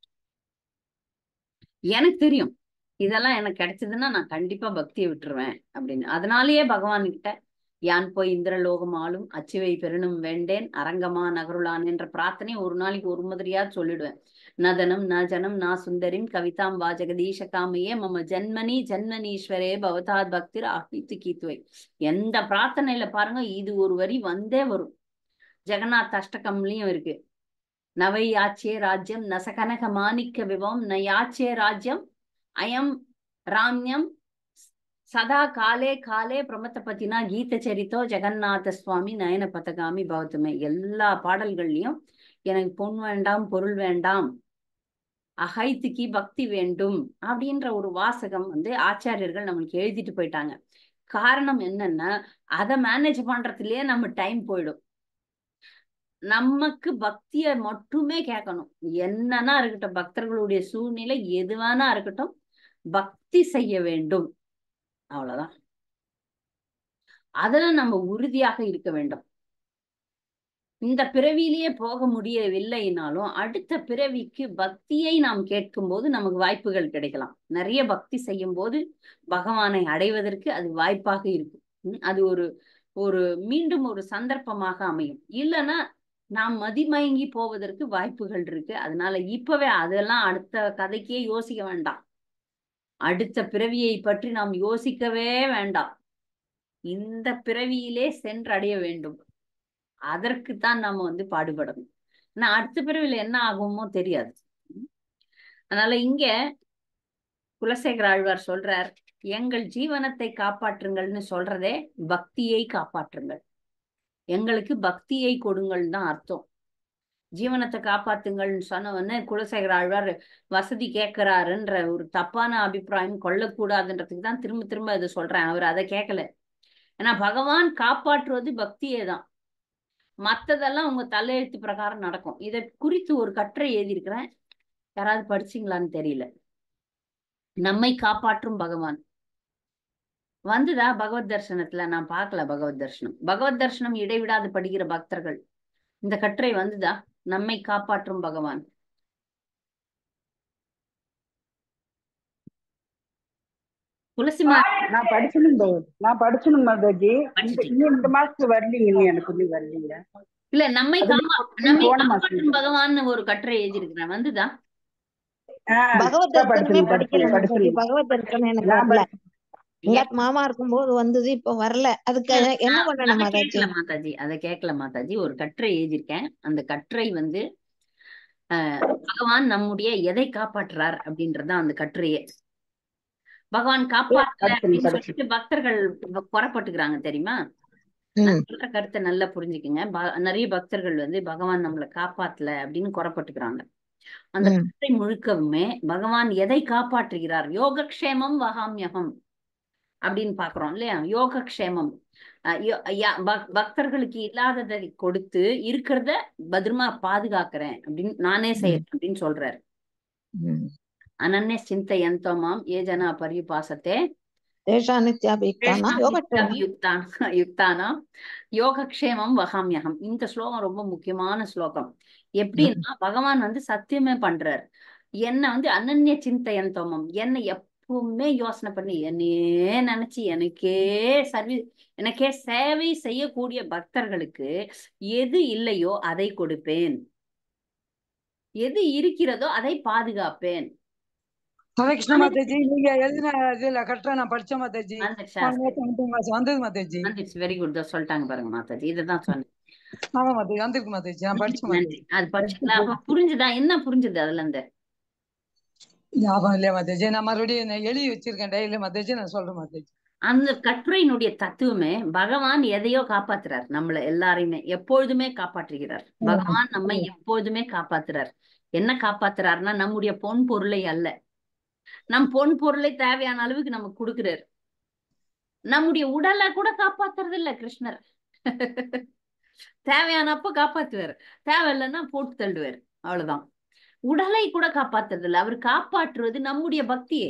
எனக்கு தெரியும், இதெல்லாம் எனக்கு கிடைச்சதுன்னா நான் கண்டிப்பா பக்தியை விட்டுருவேன் அப்படின்னு. அதனாலேயே பகவான் கிட்ட யான் போய் இந்திரலோகம் ஆளும் அச்சுவை பெருணும் வேண்டேன் அரங்கமா நகருளான் என்ற பிரார்த்தனை ஒரு நாளைக்கு ஒரு மாதிரியா சொல்லிடுவேன். நதனம் ந ஜனம் நா சுந்தரிம் கவிதாம் வாஜகதீஷ காமையே மம ஜன்மனி ஜன்மனீஸ்வரே பவதாத் பக்திர் ஆஹித்து கீத்துவை. எந்த பிரார்த்தனையில பாருங்க இது ஒரு வரி வந்தே வரும். ஜெகநாத் அஷ்டகம்லயும் இருக்கு. நவை யாச்சே ராஜ்யம் நசகனக மாணிக்க விபவம் ந யாச்சே ராஜ்யம் அயம் ராம்யம் சதா காலே காலே பிரமத்த பத்தினா கீத சரித்தோ ஜெகநாத சுவாமி நயன பதகாமி பௌத்தமே. எல்லா பாடல்கள்லயும் எனக்கு பொன் வேண்டாம் பொருள் வேண்டாம், அகைத்துக்கு பக்தி வேண்டும் அப்படின்ற ஒரு வாசகம் ஆச்சாரியர்கள் நம்மளுக்கு எழுதிட்டு போயிட்டாங்க. காரணம் என்னன்னா அதை மேனேஜ் பண்றதுலயே நம்ம டைம் போயிடும். நமக்கு பக்திய மட்டுமே கேட்கணும். என்னன்னா இருக்கட்டும், பக்தர்களுடைய சூழ்நிலை எதுவானா இருக்கட்டும், பக்தி செய்ய வேண்டும், அவ்வளவுதான். அதுல நம்ம உறுதியாக இருக்க வேண்டும். இந்த பிறவியிலேயே போக முடியவில்லைனாலும் அடுத்த பிறவிக்கு பக்தியை நாம் கேட்கும் போது நமக்கு வாய்ப்புகள் கிடைக்கலாம். நிறைய பக்தி செய்யும் போது பகவானை அடைவதற்கு அது வாய்ப்பாக இருக்கும். அது ஒரு மீண்டும் ஒரு சந்தர்ப்பமாக அமையும். இல்லைன்னா நாம் மதிமயங்கி போவதற்கு வாய்ப்புகள் இருக்கு. அதனால இப்பவே அதெல்லாம் அடுத்த கதைக்கே யோசிக்க வேண்டாம். அடுத்த பிறவியை பற்றி நாம் யோசிக்கவே வேண்டாம். இந்த பிறவியிலே சென்றடைய வேண்டும். அதற்குத்தான் நாம பாடுபடணும். ஆனா அடுத்த பிறவில என்ன ஆகுமோ தெரியாது. அதனால இங்க குலசேகர ஆழ்வார் சொல்றார், எங்கள் ஜீவனத்தை காப்பாற்றுங்கள்னு சொல்றதே பக்தியை காப்பாற்றுங்கள், எங்களுக்கு பக்தியை கொடுங்கள் தான் அர்த்தம். ஜீவனத்தை காப்பாத்துங்கள்னு சொன்ன குலசேகர ஆழ்வார் வசதி கேட்கிறாருன்ற ஒரு தப்பான அபிப்பிராயம் கொள்ளக்கூடாதுன்றதுக்கு தான் திரும்ப திரும்ப அதை சொல்றேன். அவர் அதை கேட்கல. ஏன்னா பகவான் காப்பாற்றுவது பக்தியே தான். மத்ததெல்லாம் உங்க தலையெழுத்து பிரகாரம் நடக்கும். இதை குறித்து ஒரு கட்டுரை எழுதியிருக்கிறேன், யாராவது படிச்சீங்களான்னு தெரியல. நம்மை காப்பாற்றும் பகவான் வந்துதா பகவத் தர்சனத்துல? நான் பார்க்கல பகவத் தர்சனம். பகவத் தர்சனம் இடைவிடாது படிக்கிற பக்தர்கள் இந்த கட்டுரை வந்துதா? நம்மை காப்பாற்றும் பகவான். துளசிமா நான் படிச்சணும் மாதாஜி. இந்த மாசத்துக்கு வரலீங்க, எனக்கு வரலீங்க. இல்ல, நம்மை காப்பாற்றும் பகவான் ஒரு கட்டுரை எழுதியிருக்கிறேன், வந்துதா? பகவத் தர்சனமே படிக்கல பகவத் தர்சனம் எனக்கு வரல. மாமா இருக்கும்போது வந்தது, இப்ப வரல. அதுக்கு என்ன பண்ணணும் மாதாஜி? அதை கேட்கல மாதாஜி. ஒரு கட்டுரை எழுதியிருக்கேன். அந்த கட்டுரை பகவான் நம்முடைய எதை காப்பாற்றுறார் அப்படின்றதான் அந்த கட்டுரையே. பகவான் காப்பாற்றல அப்படின்னு சொல்லிட்டு பக்தர்கள் குறப்பட்டுக்கிறாங்க தெரியுமா? சொல்ற கருத்தை நல்லா புரிஞ்சுக்குங்க. நிறைய பக்தர்கள் பகவான் நம்மளை காப்பாத்தல அப்படின்னு குறப்பட்டுக்கிறாங்க. அந்த கருத்தை முழுக்கவுமே பகவான் எதை காப்பாற்றுகிறார்? யோகக்ஷேமம் வகாம்யகம் அப்படின்னு பாக்குறோம் இல்லையா? யோகக்ஷேமம், பக்தர்களுக்கு இல்லாததை கொடுத்து இருக்கிறத பத்திரமா பாதுகாக்கிறேன் அப்படின்னு, நானே செய்யறேன் அப்படின்னு சொல்றாரு. அனன்ய சிந்தையந்தோமாம் ஏ ஜனா பரிபாசத்தே தேஷாநித்யாபியுக்தானா யோகக்ஷேமம் யுக்தானாம் யோகக்ஷேமம் வகாமியகம். இந்த ஸ்லோகம் ரொம்ப முக்கியமான ஸ்லோகம். எப்படின்னா பகவான் வந்து சத்தியமே பண்றார். என்ன வந்து அனன்ய சிந்தையந்தோமம், என்ன எப்பவுமே யோசனை பண்ணி என்னையே நினைச்சு எனக்கே சேவை செய்யக்கூடிய பக்தர்களுக்கு எது இல்லையோ அதை கொடுப்பேன், எது இருக்கிறதோ அதை பாதுகாப்பேன். ஹரே கிருஷ்ண மாதாஜி. நீங்க எழுதின இதுல கரெக்டா நான் படிச்சேன் மாதாஜி. வந்தது மாதாஜி. Very good. சொல்லிட்டாங்க பாருங்க மாதாஜி, இதுதான் சொன்னேன். ஆமா மாதாஜி, வந்திருக்கு மாதாஜி. நான் படிச்சேன் மாதாஜி. அது படிச்சீங்களா? அப்ப புரிஞ்சுதா? என்ன புரிஞ்சுது அதுல இருந்து? ஞாபகம் இல்லையா மாதாஜி? நான் மறுபடியும் எழுதி வச்சிருக்கேன் டைரியில மாதாஜி, நான் சொல்றேன் மாதாஜி. அந்த கட்டுரையினுடைய தத்துவமே பகவான் எதையோ காப்பாத்துறார், நம்மள எல்லாரையுமே எப்பொழுதுமே காப்பாற்றுகிறார். பகவான் நம்மை எப்பொழுதுமே காப்பாத்துறார். என்ன காப்பாத்துறாருன்னா நம்முடைய பொன் பொருளை அல்ல, நம் பொன் பொருளை தேவையான அளவுக்கு நமக்கு கொடுக்கிறார். நம்முடைய உடலை கூட காப்பாத்துறது இல்ல கிருஷ்ணர். தேவையானப்ப காப்பாத்துவார், தேவையில்லைன்னா போட்டு தள்ளுவார், அவ்வளவுதான். உடலை கூட காப்பாத்துறது இல்ல, அவர் காப்பாற்றுவது நம்முடைய பக்தியை.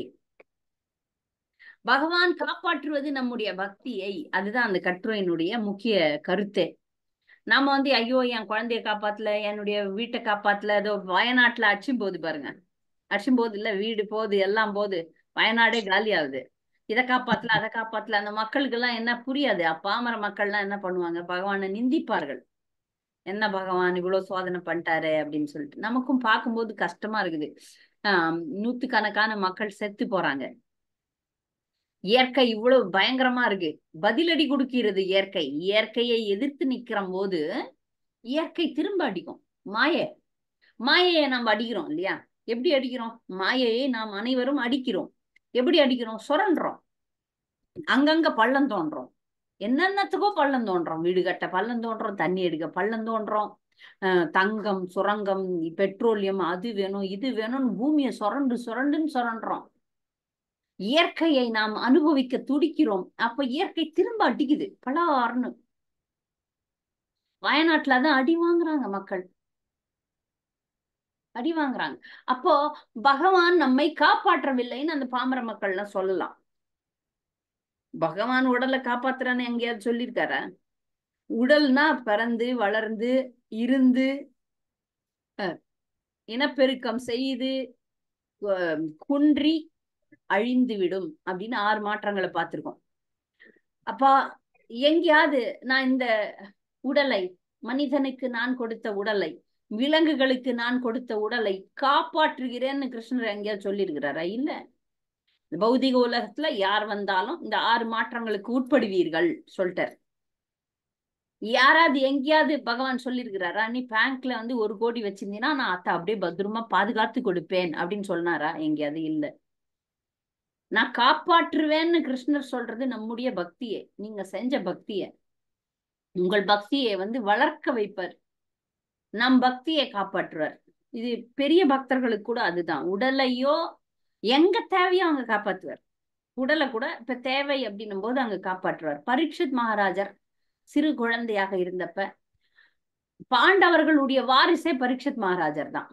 பகவான் காப்பாற்றுவது நம்முடைய பக்தியை. அதுதான் அந்த கட்டுரையினுடைய முக்கிய கருத்தே. நாம வந்து ஐயோ என் குழந்தைய காப்பாத்தல, என்னுடைய வீட்டை காப்பாத்தல, ஏதோ வயநாட்டுல அடிச்சும் போது பாருங்க, அடிச்சும் போது இல்ல, வீடு போகுது, எல்லாம் போகுது, வயநாடே காலி ஆகுது. இதை காப்பாத்தல அதை காப்பாத்தல. அந்த மக்களுக்கு எல்லாம் என்ன புரியாது. பாமர மக்கள்லாம் என்ன பண்ணுவாங்க, பகவானை நிந்திப்பார்கள். என்ன பகவான் இவ்வளவு சோதனை பண்ணிட்டாரு அப்படின்னு சொல்லிட்டு. நமக்கும் பார்க்கும்போது கஷ்டமா இருக்குது. நூத்துக்கணக்கான மக்கள் செத்து போறாங்க. இயற்கை இவ்வளவு பயங்கரமா இருக்கு, பதிலடி கொடுக்கிறது இயற்கை. இயற்கையை எதிர்த்து நிக்கிற போது இயற்கை திரும்ப அடிக்கும். மாயையை நம்ம அடிக்கிறோம் இல்லையா? எப்படி அடிக்கிறோம்? மாயையை நாம் அனைவரும் அடிக்கிறோம். எப்படி அடிக்கிறோம்? சுரண்டுறோம், அங்கங்க பள்ளம் தோன்றோம், என்னென்னத்துக்கோ பள்ளம் தோன்றோம். வீடு கட்ட பள்ளம் தோன்றோம், தண்ணி எடுக்க பள்ளம் தோன்றோம், தங்கம் சுரங்கம் பெட்ரோலியம் அது வேணும் இது வேணும்னு பூமியை சுரண்டுன்னு சுரண்டுறோம். இயற்கையை நாம் அனுபவிக்க துடிக்கிறோம். அப்ப இயற்கை திரும்ப அடிக்குது பலார்னு. வயநாட்டுலதான் அடி வாங்குறாங்க மக்கள், அடி வாங்குறாங்க. அப்போ பகவான் நம்மை காப்பாற்றவில்லைன்னு அந்த பாமர மக்கள் எல்லாம் சொல்லலாம். பகவான் உடலை காப்பாத்துறான்னு எங்கேயாவது சொல்லியிருக்காரா? உடல்னா பிறந்து வளர்ந்து இருந்து இனப்பெருக்கம் செய்து குன்றி அழிந்து விடும் அப்படின்னு 6 மாற்றங்களை பார்த்திருக்கோம். அப்ப எங்கேயாவது நான் இந்த உடலை, மனிதனுக்கு நான் கொடுத்த உடலை, விலங்குகளுக்கு நான் கொடுத்த உடலை காப்பாற்றுகிறேன்னு கிருஷ்ணர் எங்கேயாவது சொல்லியிருக்கிறாரா? இல்ல. பௌதிக உலகத்துல யார் வந்தாலும் இந்த 6 மாற்றங்களுக்கு உட்படுவீர்கள் சொல்லிட்டார். யாராவது எங்கேயாவது பகவான் சொல்லியிருக்கிறாரா நீ பேங்க்ல வந்து 1 கோடி வச்சிருந்தீங்கன்னா நான் அத்தை அப்படியே பத்திரமா பாதுகாத்து கொடுப்பேன் அப்படின்னு சொன்னாரா? எங்கேயாவது இல்ல. நான் காப்பாற்றுவேன்னு கிருஷ்ணர் சொல்றது நம்முடைய பக்தியை, நீங்க செஞ்ச பக்தியை, உங்கள் பக்தியை வந்து வளர்க்க வைப்பார். நம் பக்தியை காப்பாற்றுவார். இது பெரிய பக்தர்களுக்கு கூட அதுதான். உடலையோ எங்க தேவையோ அங்க காப்பாற்றுவார். உடலை கூட இப்ப தேவை அப்படின்னும் போது அங்க காப்பாற்றுவார். பரீட்சித் மகாராஜர் சிறு குழந்தையாக இருந்தப்ப பாண்டவர்களுடைய வாரிசே பரீட்சித் மகாராஜர் தான்.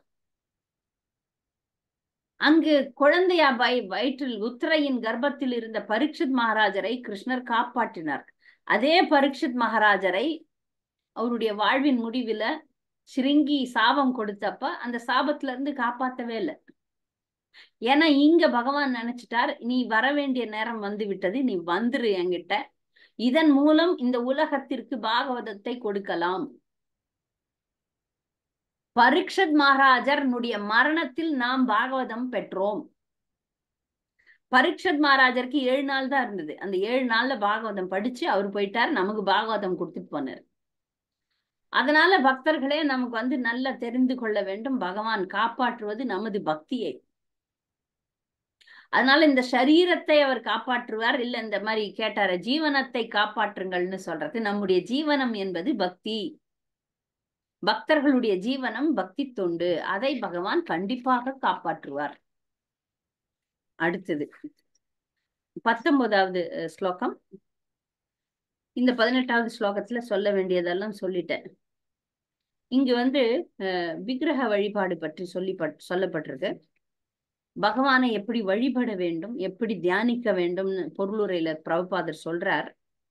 அங்கு குழந்தையா வயிற்றில் உத்திரையின் கர்ப்பத்தில் இருந்த பரீட்சித் மகாராஜரை கிருஷ்ணர் காப்பாற்றினார். அதே பரீட்சித் மகாராஜரை அவருடைய வாழ்வின் முடிவுல சிருங்கி சாபம் கொடுத்தப்ப அந்த சாபத்துல இருந்து காப்பாத்தவே இல்லை. ஏன்னா இங்க பகவான் நினைச்சிட்டார், நீ வர வேண்டிய நேரம் வந்து விட்டது, நீ வந்துரு என்கிட்ட, இதன் மூலம் இந்த உலகத்திற்கு பாகவதத்தை கொடுக்கலாம். பரீட்சித் மகாராஜர்னுடைய மரணத்தில் நாம் பாகவதம் பெற்றோம். பரீட்சித் மகாராஜருக்கு 7 நாள் தான் இருந்தது. அந்த 7 நாள்ல பாகவதம் படிச்சு அவர் போயிட்டார், நமக்கு பாகவதம் கொடுத்துட்டு போனார். அதனால பக்தர்களே நமக்கு வந்து நல்லா தெரிந்து கொள்ள வேண்டும், பகவான் காப்பாற்றுவது நமது பக்தியை. அதனால இந்த சரீரத்தை அவர் காப்பாற்றுவார். இல்ல இந்த மாதிரி கேட்டார ஜீவனத்தை காப்பாற்றுங்கள்னு சொல்றது, நம்முடைய ஜீவனம் என்பது பக்தி. பக்தர்களுடைய ஜீவனம் பக்தி தொண்டு, அதை பகவான் கண்டிப்பாக காப்பாற்றுவார். அடுத்தது 19வது ஸ்லோகம். இந்த 18வது ஸ்லோகத்துல சொல்ல வேண்டியதெல்லாம் சொல்லிட்டேன். இங்கு வந்து விக்கிரக வழிபாடு பற்றி சொல்லப்பட்டிருக்கு. பகவானை எப்படி வழிபட வேண்டும், எப்படி தியானிக்க வேண்டும்னு பொருளுரையில பிரபுபாதர் சொல்றார்.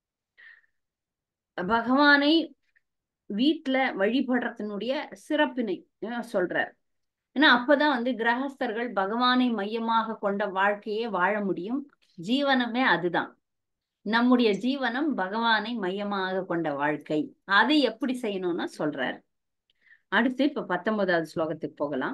பகவானை வீட்டுல வழிபடுறதனுடைய சிறப்பினை சொல்றார். ஏன்னா அப்பதான் வந்து கிரகஸ்தர்கள் பகவானை மையமாக கொண்ட வாழ்க்கையே வாழ முடியும். ஜீவனமே அதுதான். நம்முடைய ஜீவனம் பகவானை மையமாக கொண்ட வாழ்க்கை. அதை எப்படி செய்யணும்னா சொல்றார். அடுத்து இப்ப 19வது ஸ்லோகத்துக்கு போகலாம்.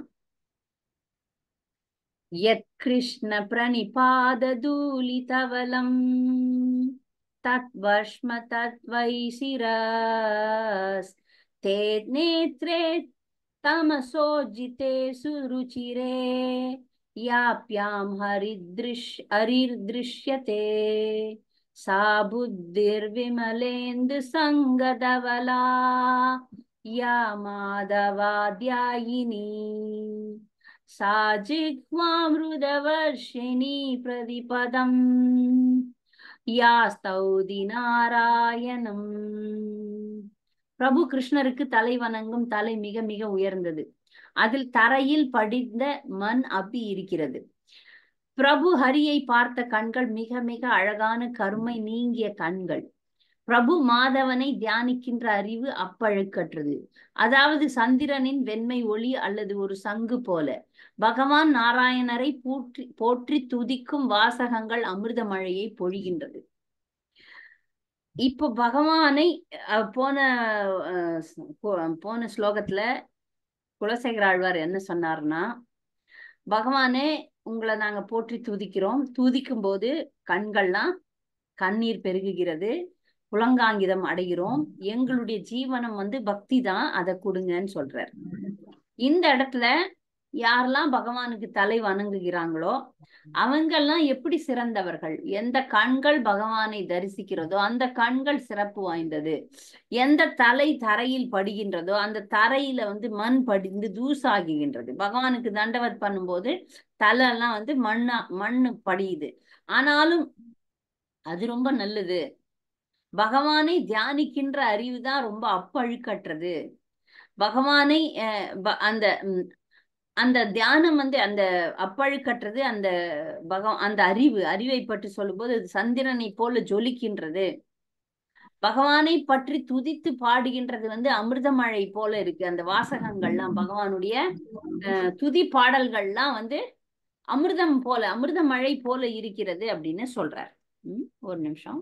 யத் கிருஷ்ண பிரணிபாதூலிதவலம் தத்வஷ்ம தத்வை சிரஸ் தே நேத்ரே தமசோஜிதே சுருச்சிரே யாப்யாம் ஹரிர்திருஷ்யதே சா புத்திர்விமலேந்து சங்கதவலா யா மாதவாத்யாயினி सा जिह्वामृतवर्षिणी प्रतिपदम् या स्तौति நாராயணம். பிரபு கிருஷ்ணருக்கு தலை வணங்கும் தலை மிக மிக உயர்ந்தது. அதில் தரையில் படிந்த மண் அப்பி இருக்கிறது. பிரபு ஹரியை பார்த்த கண்கள் மிக மிக அழகான கருமை நீங்கிய கண்கள். பிரபு மாதவனை தியானிக்கின்ற அறிவு அப்பழுக்கற்றது. அதாவது சந்திரனின் வெண்மை ஒளி அல்லது ஒரு சங்கு போல பகவான் நாராயணரை போற்றி துதிக்கும் வாசகங்கள் அமிர்த மழையை பொழிகின்றது. இப்போ பகவானை போன ஸ்லோகத்துல குலசேகர ஆழ்வார் என்ன சொன்னார்னா, பகவானே உங்களை நாங்க போற்றி துதிக்கிறோம். துதிக்கும் போது கண்கள்லாம் கண்ணீர் பெருகுகிறது, புலங்காங்கிதம் அடைகிறோம். எங்களுடைய ஜீவனம் வந்து பக்தி தான், அதை கொடுங்கன்னு சொல்றார். இந்த இடத்துல யாரெல்லாம் பகவானுக்கு தலை வணங்குகிறாங்களோ அவங்கெல்லாம் எப்படி சிறந்தவர்கள்? எந்த கண்கள் பகவானை தரிசிக்கிறதோ அந்த கண்கள் சிறப்பு வாய்ந்தது. எந்த தலை தரையில் படுகின்றதோ அந்த தரையில வந்து மண் படிந்து தூசாகுகின்றது. பகவானுக்கு தண்டவத் பண்ணும்போது தலை எல்லாம் வந்து மண்ணு படியுது. ஆனாலும் அது ரொம்ப நல்லது. பகவானை தியானிக்கின்ற அறிவு தான் ரொம்ப அப்பழுக்கற்றது. பகவானை அந்த தியானம் வந்து அந்த அப்பழுக்கற்றது. அந்த அறிவை பற்றி சொல்லும்போது சந்திரனை போல ஜொலிக்கின்றது. பகவானை பற்றி துதித்து பாடுகின்றது வந்து அமிர்த மழை போல இருக்கு. அந்த வாசகங்கள்லாம் பகவானுடைய துதி பாடல்கள்லாம் வந்து அமிர்தம் போல, அமிர்த மழை போல இருக்கிறது அப்படின்னு சொல்றார். ஒரு நிமிஷம்.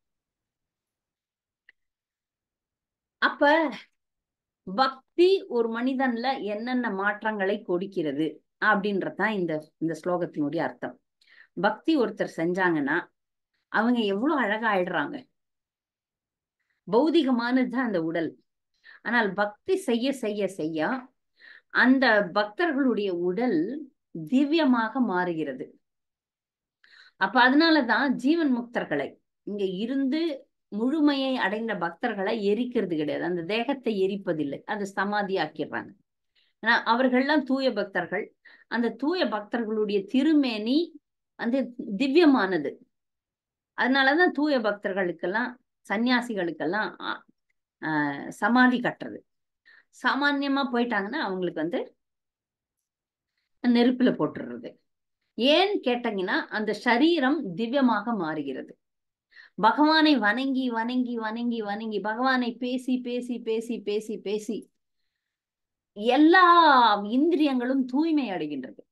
அப்ப பக்தி ஒரு மனிதன்ல என்னென்ன மாற்றங்களை கொடுக்கிறது அப்படின்றதான் இந்த ஸ்லோகத்தினுடைய அர்த்தம். பக்தி ஒருத்தர் செஞ்சாங்கன்னா அவங்க எவ்வளவு அழகா ஆயிடுறாங்க. பௌதிகமானதுதான் அந்த உடல். ஆனால் பக்தி செய்ய செய்ய செய்ய அந்த பக்தர்களுடைய உடல் திவ்யமாக மாறுகிறது. அப்ப அதனாலதான் ஜீவன் முக்தர்களை, இங்க இருந்து முழுமையை அடைந்த பக்தர்களை எரிக்கிறது கிடையாது. அந்த தேகத்தை எரிப்பதில்லை, அது சமாதி ஆக்கிடுறாங்க. ஏன்னா அவர்கள்லாம் தூய பக்தர்கள். அந்த தூய பக்தர்களுடைய திருமேனி வந்து திவ்யமானது. அதனாலதான் தூய பக்தர்களுக்கெல்லாம் சன்னியாசிகளுக்கெல்லாம் சமாதி கட்டுறது. சாமான்யமா போயிட்டாங்கன்னா அவங்களுக்கு வந்து நெருப்புல போட்டுடுறது. ஏன்னு கேட்டீங்கன்னா அந்த சரீரம் திவ்யமாக மாறுகிறது. பகவானை வணங்கி வணங்கி வணங்கி வணங்கி பகவானை பேசி பேசி பேசி பேசி பேசி எல்லா இந்திரியங்களும் தூய்மை அடைகின்றது.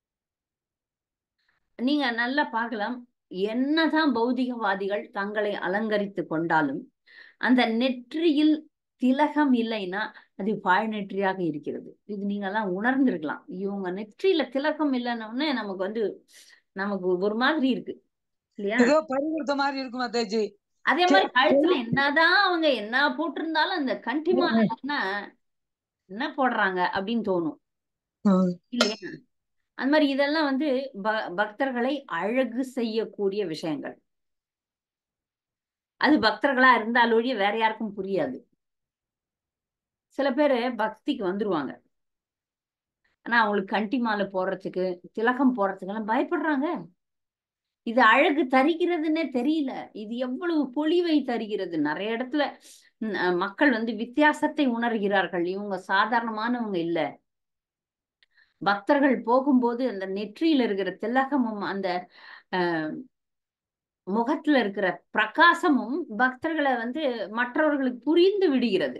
நீங்க நல்லா பார்க்கலாம். என்னதான் பௌதிகவாதிகள் தங்களை அலங்கரித்து கொண்டாலும் அந்த நெற்றியில் திலகம் இல்லைன்னா அது பாழ் நெற்றியாக இருக்கிறது. இது நீங்க எல்லாம் உணர்ந்திருக்கலாம். இவங்க நெற்றியில திலகம் இல்லைன்னு நமக்கு ஒரு மாதிரி இருக்கு இல்லையா? ஏதோ பரிவர்த்த மாதிரி இருக்கும் மாதாஜி. அதே மாதிரி கழுத்துல என்னதான் அவங்க என்ன போட்டிருந்தாலும் அந்த கண்டிமால என்ன போடுறாங்க அப்படின்னு தோணும் இல்லையா? அந்த மாதிரி இதெல்லாம் வந்து பக்தர்களை அழகு செய்யக்கூடிய விஷயங்கள். அது பக்தர்களா இருந்தாலொழிய வேற யாருக்கும் புரியாது. சில பேரு பக்திக்கு வந்துருவாங்க, ஆனா அவங்களுக்கு கண்டி மாலை போடுறதுக்கு திலகம் போடுறதுக்கு எல்லாம் பயப்படுறாங்க. இது அழகு தருகிறதுன்னே தெரியல. இது எவ்வளவு பொலிவை தருகிறது. நிறைய இடத்துல மக்கள் வந்து வித்தியாசத்தை உணர்கிறார்கள். இவங்க சாதாரணமானவங்க இல்ல. பக்தர்கள் போகும்போது அந்த நெற்றியில இருக்கிற திலகமும் அந்த முகத்துல இருக்கிற பிரகாசமும் பக்தர்களை மற்றவர்களுக்கு புரிந்து விடுகிறது.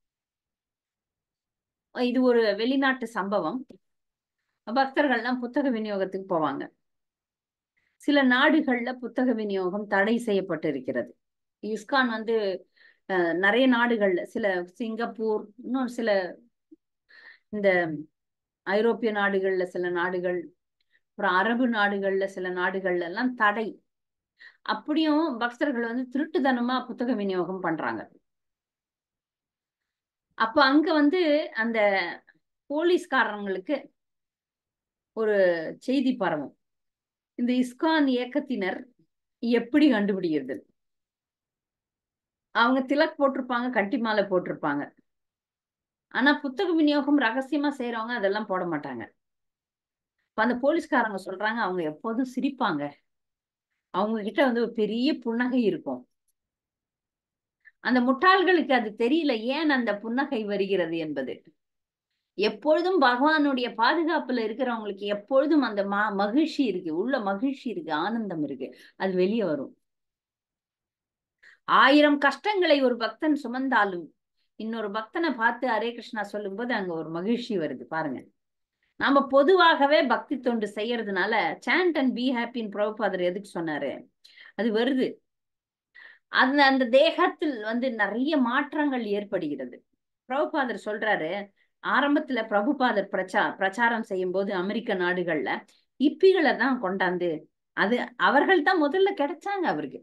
இது ஒரு வெளிநாட்டு சம்பவம். பக்தர்கள்லாம் புத்தக விநியோகத்துக்கு போவாங்க. சில நாடுகள்ல புத்தக விநியோகம் தடை செய்யப்பட்டு இருக்கிறது. இஸ்கான் நிறைய நாடுகள்ல, சில சிங்கப்பூர், இன்னும் சில இந்த ஐரோப்பிய நாடுகள்ல சில நாடுகள், அப்புறம் அரபு நாடுகள்ல சில நாடுகள்ல எல்லாம் தடை. அப்படியும் பக்தர்கள் திருட்டுத்தனமா புத்தக விநியோகம் பண்றாங்க. அப்ப அங்க அந்த போலீஸ்காரங்களுக்கு ஒரு செய்தி பரவும், இந்த இஸ்கான் இயக்கத்தினர் எப்படி கண்டுபிடிக்கிறது? அவங்க திலக் போட்டிருப்பாங்க, கட்டி மாலை போட்டிருப்பாங்க. ஆனா புத்தக விநியோகம் ரகசியமா செய்யறவங்க அதெல்லாம் போட மாட்டாங்க. அந்த போலீஸ்காரங்க சொல்றாங்க, அவங்க எப்போதும் சிரிப்பாங்க, அவங்க கிட்ட ஒரு பெரிய புன்னகை இருக்கும். அந்த முட்டாள்களுக்கு அது தெரியல ஏன் அந்த புன்னகை வருகிறது என்பது. எப்பொழுதும் பகவானுடைய பாதுகாப்புல இருக்கிறவங்களுக்கு எப்பொழுதும் அந்த மகிழ்ச்சி இருக்கு, உள்ள மகிழ்ச்சி இருக்கு, ஆனந்தம் இருக்கு, அது வெளியே வரும். 1000 கஷ்டங்களை ஒரு பக்தன் சுமந்தாலும் இன்னொரு பக்தனை பார்த்து ஹரே கிருஷ்ணா சொல்லும் போது அங்க ஒரு மகிழ்ச்சி வருது. பாருங்க, நாம பொதுவாகவே பக்தி தொண்டு செய்யறதுனால சாண்ட் அண்ட் பி ஹாப்பின்னு பிரபுபாதர் எதுக்கு சொன்னாரு? அது வருது. அந்த தேகத்தில் நிறைய மாற்றங்கள் ஏற்படுகிறது. பிரபுபாதர் சொல்றாரு, ஆரம்பத்துல பிரபுபாதர் பிரச்சாரம் செய்யும் போது அமெரிக்க நாடுகள்ல இப்பிகளை தான் கொண்டாந்து, அது அவர்கள் தான் முதல்ல கிடைச்சாங்க அவருக்கு.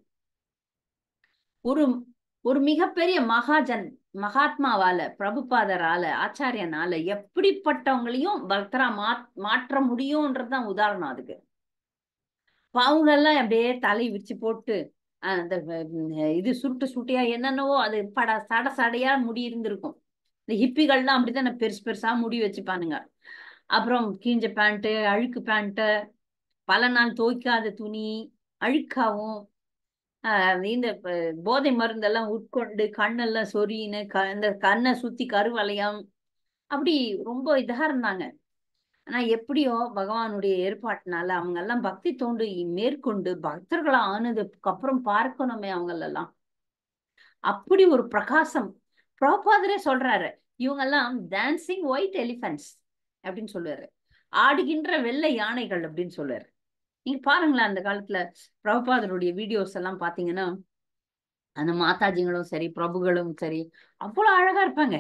ஒரு மிகப்பெரிய மகாஜன், மகாத்மாவால, பிரபுபாதரால, ஆச்சாரியனால எப்படிப்பட்டவங்களையும் பக்தரா மாற்ற முடியும்ன்றதுதான் உதாரணம் அதுக்கு. அவங்க எல்லாம் அப்படியே தலை விரிச்சு போட்டு அந்த இது சுட்டியா என்னென்னவோ அது சட சடையா முடி இருந்திருக்கும். இந்த ஹிப்பிகள்லாம் அப்படித்தான் பெருசு பெருசா முடி வச்சுப்பானுங்க. அப்புறம் கீஞ்ச பேண்ட், அழுக்கு பேண்ட், பல நாள் துவைக்காத துணி, அழுக்காவும், இந்த போதை மருந்தெல்லாம் உட்கொண்டு கண்ணெல்லாம் சொரின்னு இந்த கண்ணை சுத்தி கருவளையம், அப்படி ரொம்ப இதா இருந்தாங்க. ஆனா எப்படியோ பகவானுடைய ஏற்பாட்டினால அவங்க எல்லாம் பக்தி தோண்டு மேற்கொண்டு பக்தர்களா ஆனதுக்கு அப்புறம் பார்க்கணுமே அவங்களெல்லாம். அப்படி ஒரு பிரகாசம். பிரபுபாதரே சொல்றாரு, இவங்க எல்லாம் டான்சிங் ஒயிட் எலிபென்ட்ஸ் அப்படின்னு சொல்லுவாரு, ஆடுகின்ற வெள்ளை யானைகள் அப்படின்னு சொல்லுவாரு. நீங்க பாருங்களேன், அந்த காலத்துல பிரபுபாதருடைய வீடியோஸ் எல்லாம் பாத்தீங்கன்னா அந்த மாதாஜிங்களும் சரி, பிரபுகளும் சரி, அவ்வளவு அழகா இருப்பாங்க,